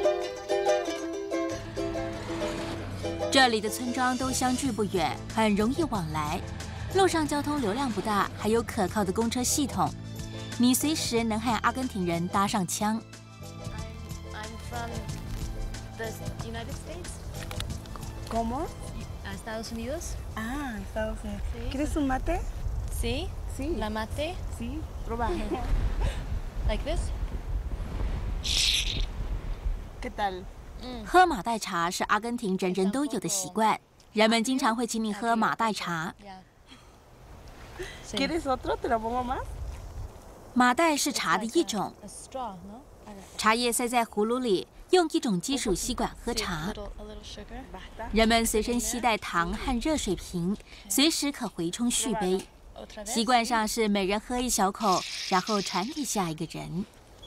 这里的村庄都相距不远，很容易往来。路上交通流量不大，还有可靠的公车系统，你随时能和阿根廷人搭上腔。 I'm from the United States. ¿Cómo? ¿A Estados Unidos? Ah, Estados Unidos. Sí. ¿Quieres un mate? Sí. Sí. La mate. Sí. Proba. Like this. ¿Qué tal? 喝马黛茶是阿根廷人人都有的习惯，人们经常会请你喝马黛茶。 ¿Quieres otro? ¿Te lo pongo más? 马黛是茶的一种， A straw, no? 茶叶塞在葫芦里，用一种金属吸管喝茶。人们随身携带糖和热水瓶，随时可回冲续杯。习惯上是每人喝一小口，然后传给下一个人。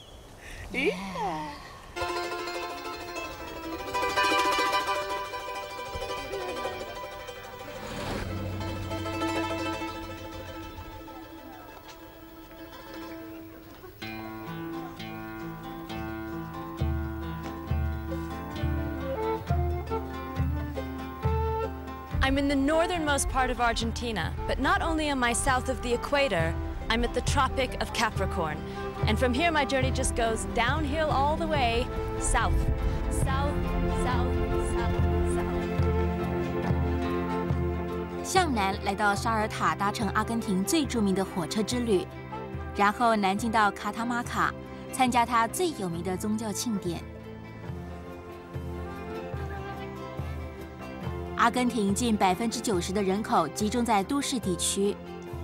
I'm in the northernmost part of Argentina, but not only am I south of the equator, I'm at the Tropic of Capricorn. And from here, my journey just goes downhill all the way south. South, south, south, south. 向南来到沙尔塔，搭乘阿根廷最著名的火车之旅，然后南进到卡塔马卡，参加它最有名的宗教庆典。阿根廷近百分之九十的人口集中在都市地区。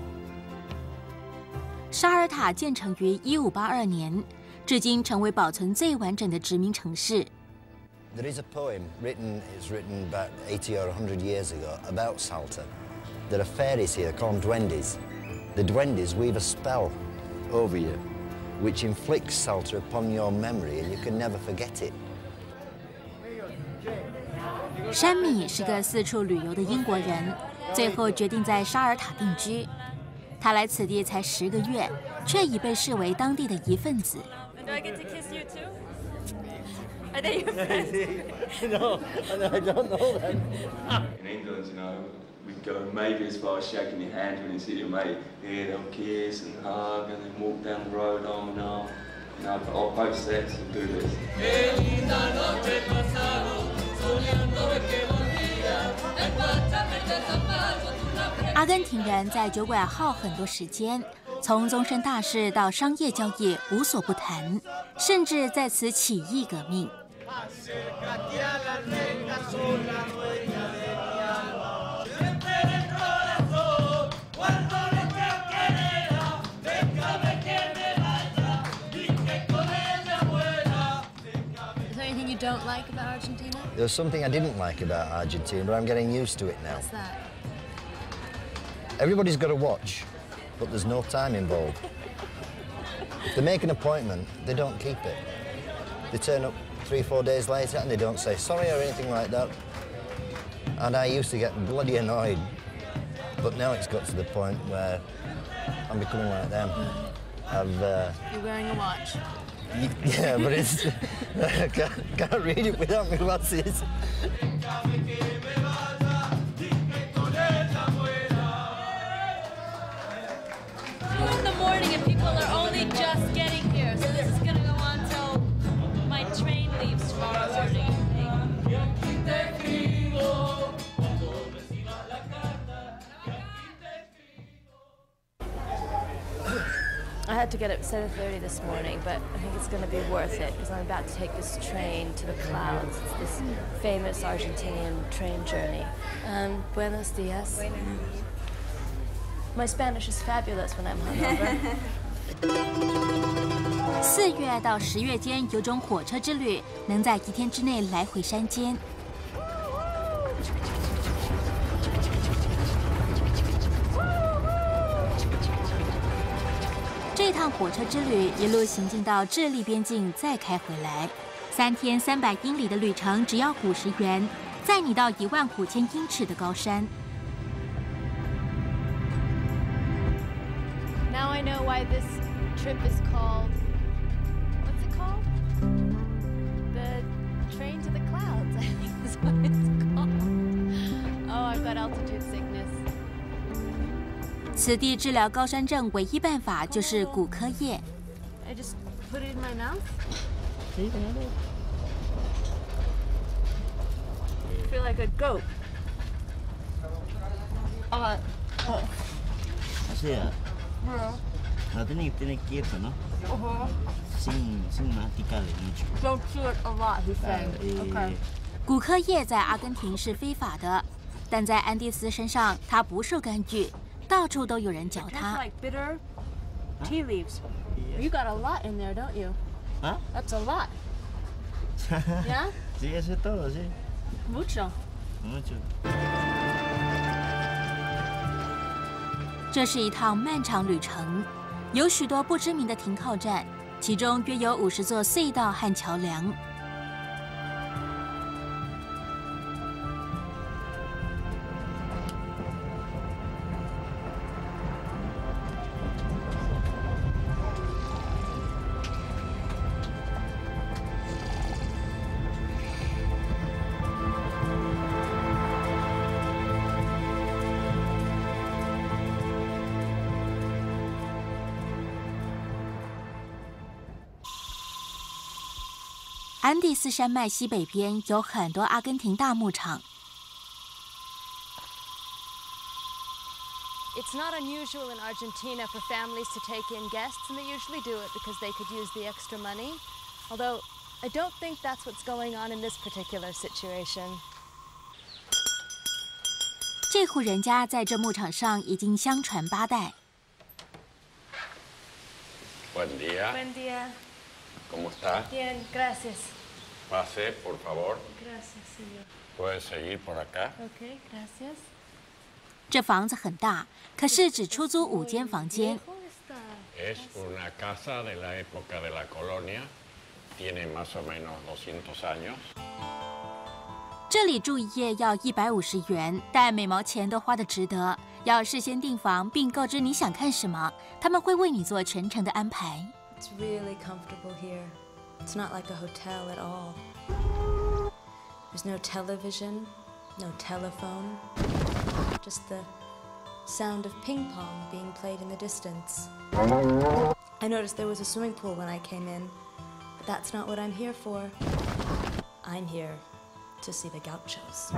沙尔塔建成于一五八二年，至今成为保存最完整的殖民城市。 There is a poem written, it's written about eighty or one hundred years ago about Salta. There are fairies here called duendes. The duendes weave a spell over you, which inflicts Salta upon your memory, and you can never forget it. 山米是个四处旅游的英国人，最后决定在沙尔塔定居。他来此地才十个月，却已被视为当地的一份子。 Do I get to kiss you too? Are they your friends? No, I don't know them. In England, you know, we'd go maybe as far as shaking your hand when you see your mate. Yeah, they'll kiss and hug and then walk down the road arm in arm. You know, but I'll both sex and do this. 阿根廷人在酒馆耗很多时间，从终身大事到商业交易无所不谈，甚至在此起义革命。 There's something I didn't like about Argentina, but I'm getting used to it now. What's that? Everybody's got to watch, but there's no time involved. If they make an appointment, they don't keep it. They turn up three, four days later and they don't say sorry or anything like that. And I used to get bloody annoyed, but now it's got to the point where I'm becoming like them. I've, uh, You're wearing a watch. Yeah, but it's I can't, can't read it without my glasses. Two in the morning and people are only just getting here, so this is gonna go on till my train leaves tomorrow morning. I had to get up at seven thirty this morning, but I think it's going to be worth it because I'm about to take this train to the clouds. It's this famous Argentinian train journey. Um, buenos dias. My Spanish is fabulous when I'm hungover. 四月到十月间有种火车之旅，能在一天之内来回山间。这趟火车之旅一路行进到智利边境，再开回来，三天三百英里的旅程只要五十元，载你到一万五千英尺的高山。 Now I know why this trip is called. What's it called? The train to the clouds. I think is what it's called. Oh, I've got altitude sickness. 此地治疗高山症唯一办法就是骨科液。 I just put it in my mouth. I feel like a goat. Uh, oh. Así es. La tiene, tiene quieto, ¿no? Uh-huh. Sin, sin masticarle mucho. Don't chew it a lot, he said. Okay. 骨科液在阿根廷是非法的，但在安第斯身上它不受干预。 到处都有人嚼它。 That's like bitter tea leaves. You got a lot in there, don't you? Huh? That's a lot. Yeah? Sí, eso es todo, sí. Mucho. Mucho. 这是一趟漫长旅程，有许多不知名的停靠站，其中约有五十座隧道和桥梁。 安第斯山脉西北边有很多阿根廷大牧场。 It's not unusual in Argentina for families to take in guests, and they usually do it because they could use the extra money. Although, I don't think that's what's going on in this particular situation. 这户人家在这牧场上已经相传八代。 Buen día. Buen día. ¿Cómo está? Bien, gracias. Pase, por favor. Gracias, señor. Puede seguir por acá. Okay, gracias. 这房子很大，可是只出租五间房间。 Es una casa de la época de la colonia. Tiene más o menos doscientos años. 这里住一夜要一百五十元，但每毛钱都花得值得。要事先订房，并告知你想看什么，他们会为你做全程的安排。 It's really comfortable here. It's not like a hotel at all. There's no television, no telephone, just the sound of ping pong being played in the distance. I noticed there was a swimming pool when I came in, but that's not what I'm here for. I'm here to see the gauchos.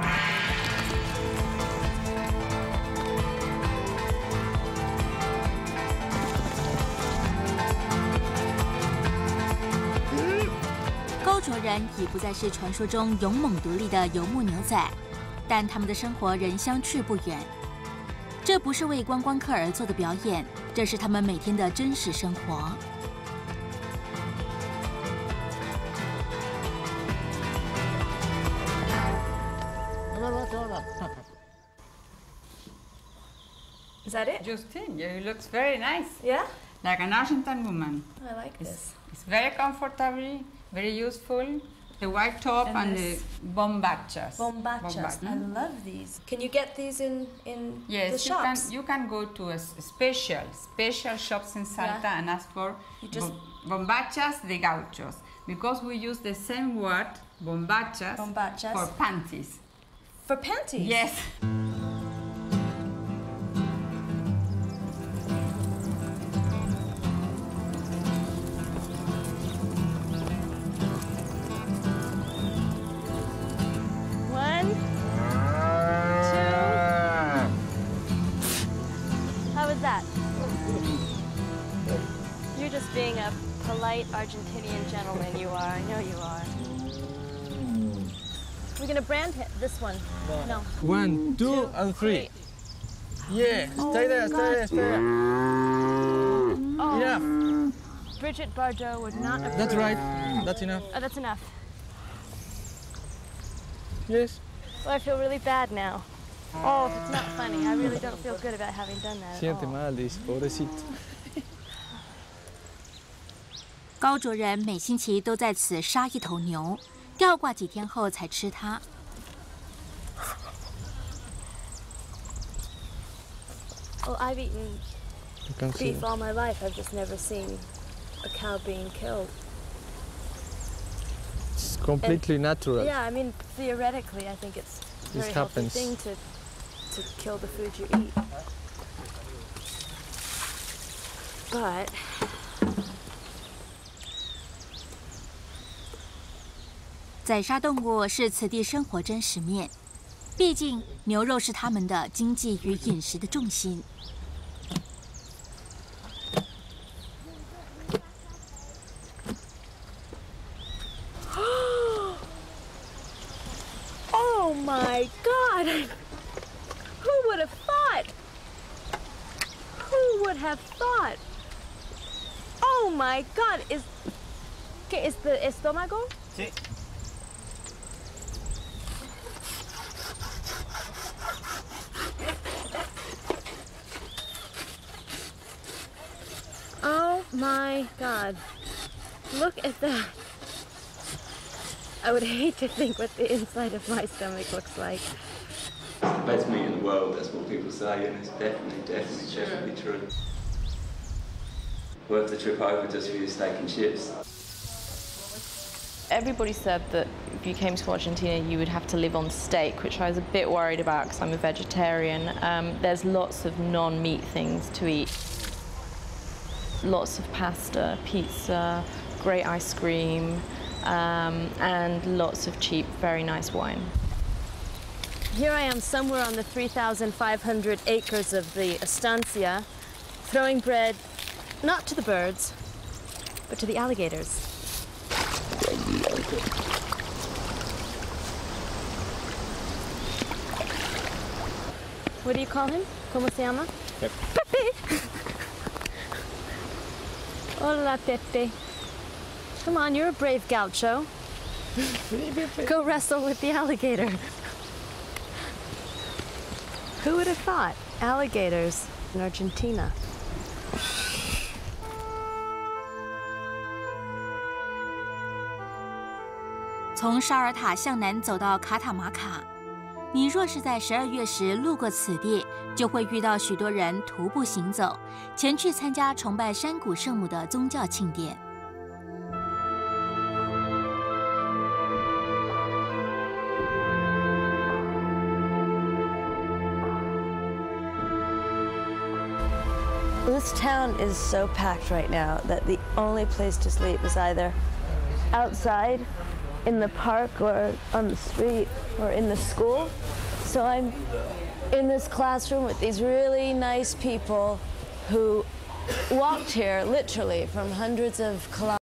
Gaucho 高卓人已不再是传说中勇猛独立的游牧牛仔，但他们的生活仍相去不远。这不是为观光客而做的表演，这是他们每天的真实生活。 I Is that it? Justine, you looks very nice. Yeah? Like an Argentine woman. I like it's, this. It's very comfortable, very useful. The white top and, and the bombachas. Bombachas. Bombachas. I love these. Can you get these in, in yes, the shops? Yes, you, you can go to a special, special shops in Salta yeah. and ask for just bombachas de gauchos. Because we use the same word, bombachas, bombachas, for panties. For panties? Yes. Being a polite Argentinian gentleman, you are. I know you are. We're gonna brand hit this one. No. One, two, two and three. three. Yeah, oh, stay there, stay there, stay there. Oh. Enough. Brigitte Bardot would not approve. That's right. That's enough. Oh, that's enough. Yes. Well, I feel really bad now. Oh, if it's not funny, I really don't feel good about having done that. Siente mal, dice, pobrecito. 高卓人每星期都在此杀一头牛，吊挂几天后才吃它。 Well, I've eaten beef all my life. I've just never seen a cow being killed. It's completely and, natural. Yeah, I mean, theoretically, I think it's a very healthy thing to to kill the food you eat. But 宰杀动物是此地生活真实面，毕竟牛肉是他们的经济与饮食的重心。 Oh my God! Who would have thought? Who would have thought? Oh my God! Is ¿qué es the estómago? Sí. Oh my God. Look at that. I would hate to think what the inside of my stomach looks like. It's the best meat in the world, that's what people say, and it's definitely, definitely, sure. definitely true. Worth the trip over just for your steak and chips. Everybody said that if you came to Argentina, you would have to live on steak, which I was a bit worried about because I'm a vegetarian. Um, there's lots of non-meat things to eat. Lots of pasta, pizza, great ice cream, um, and lots of cheap, very nice wine. Here I am somewhere on the three thousand five hundred acres of the estancia, throwing bread, not to the birds, but to the alligators. What do you call him? ¿Cómo se llama? Yep. Pepe! Hola, Pepe. Come on, you're a brave gaucho. Go wrestle with the alligator. Who would have thought? Alligators in Argentina. 从沙尔塔向南走到卡塔马卡，你若是在十二月时路过此地，就会遇到许多人徒步行走，前去参加崇拜山谷圣母的宗教庆典。 This town is so packed right now that the only place to sleep is either outside, in the park, or on the street, or in the school. So I'm in this classroom with these really nice people who walked here literally from hundreds of kilometers.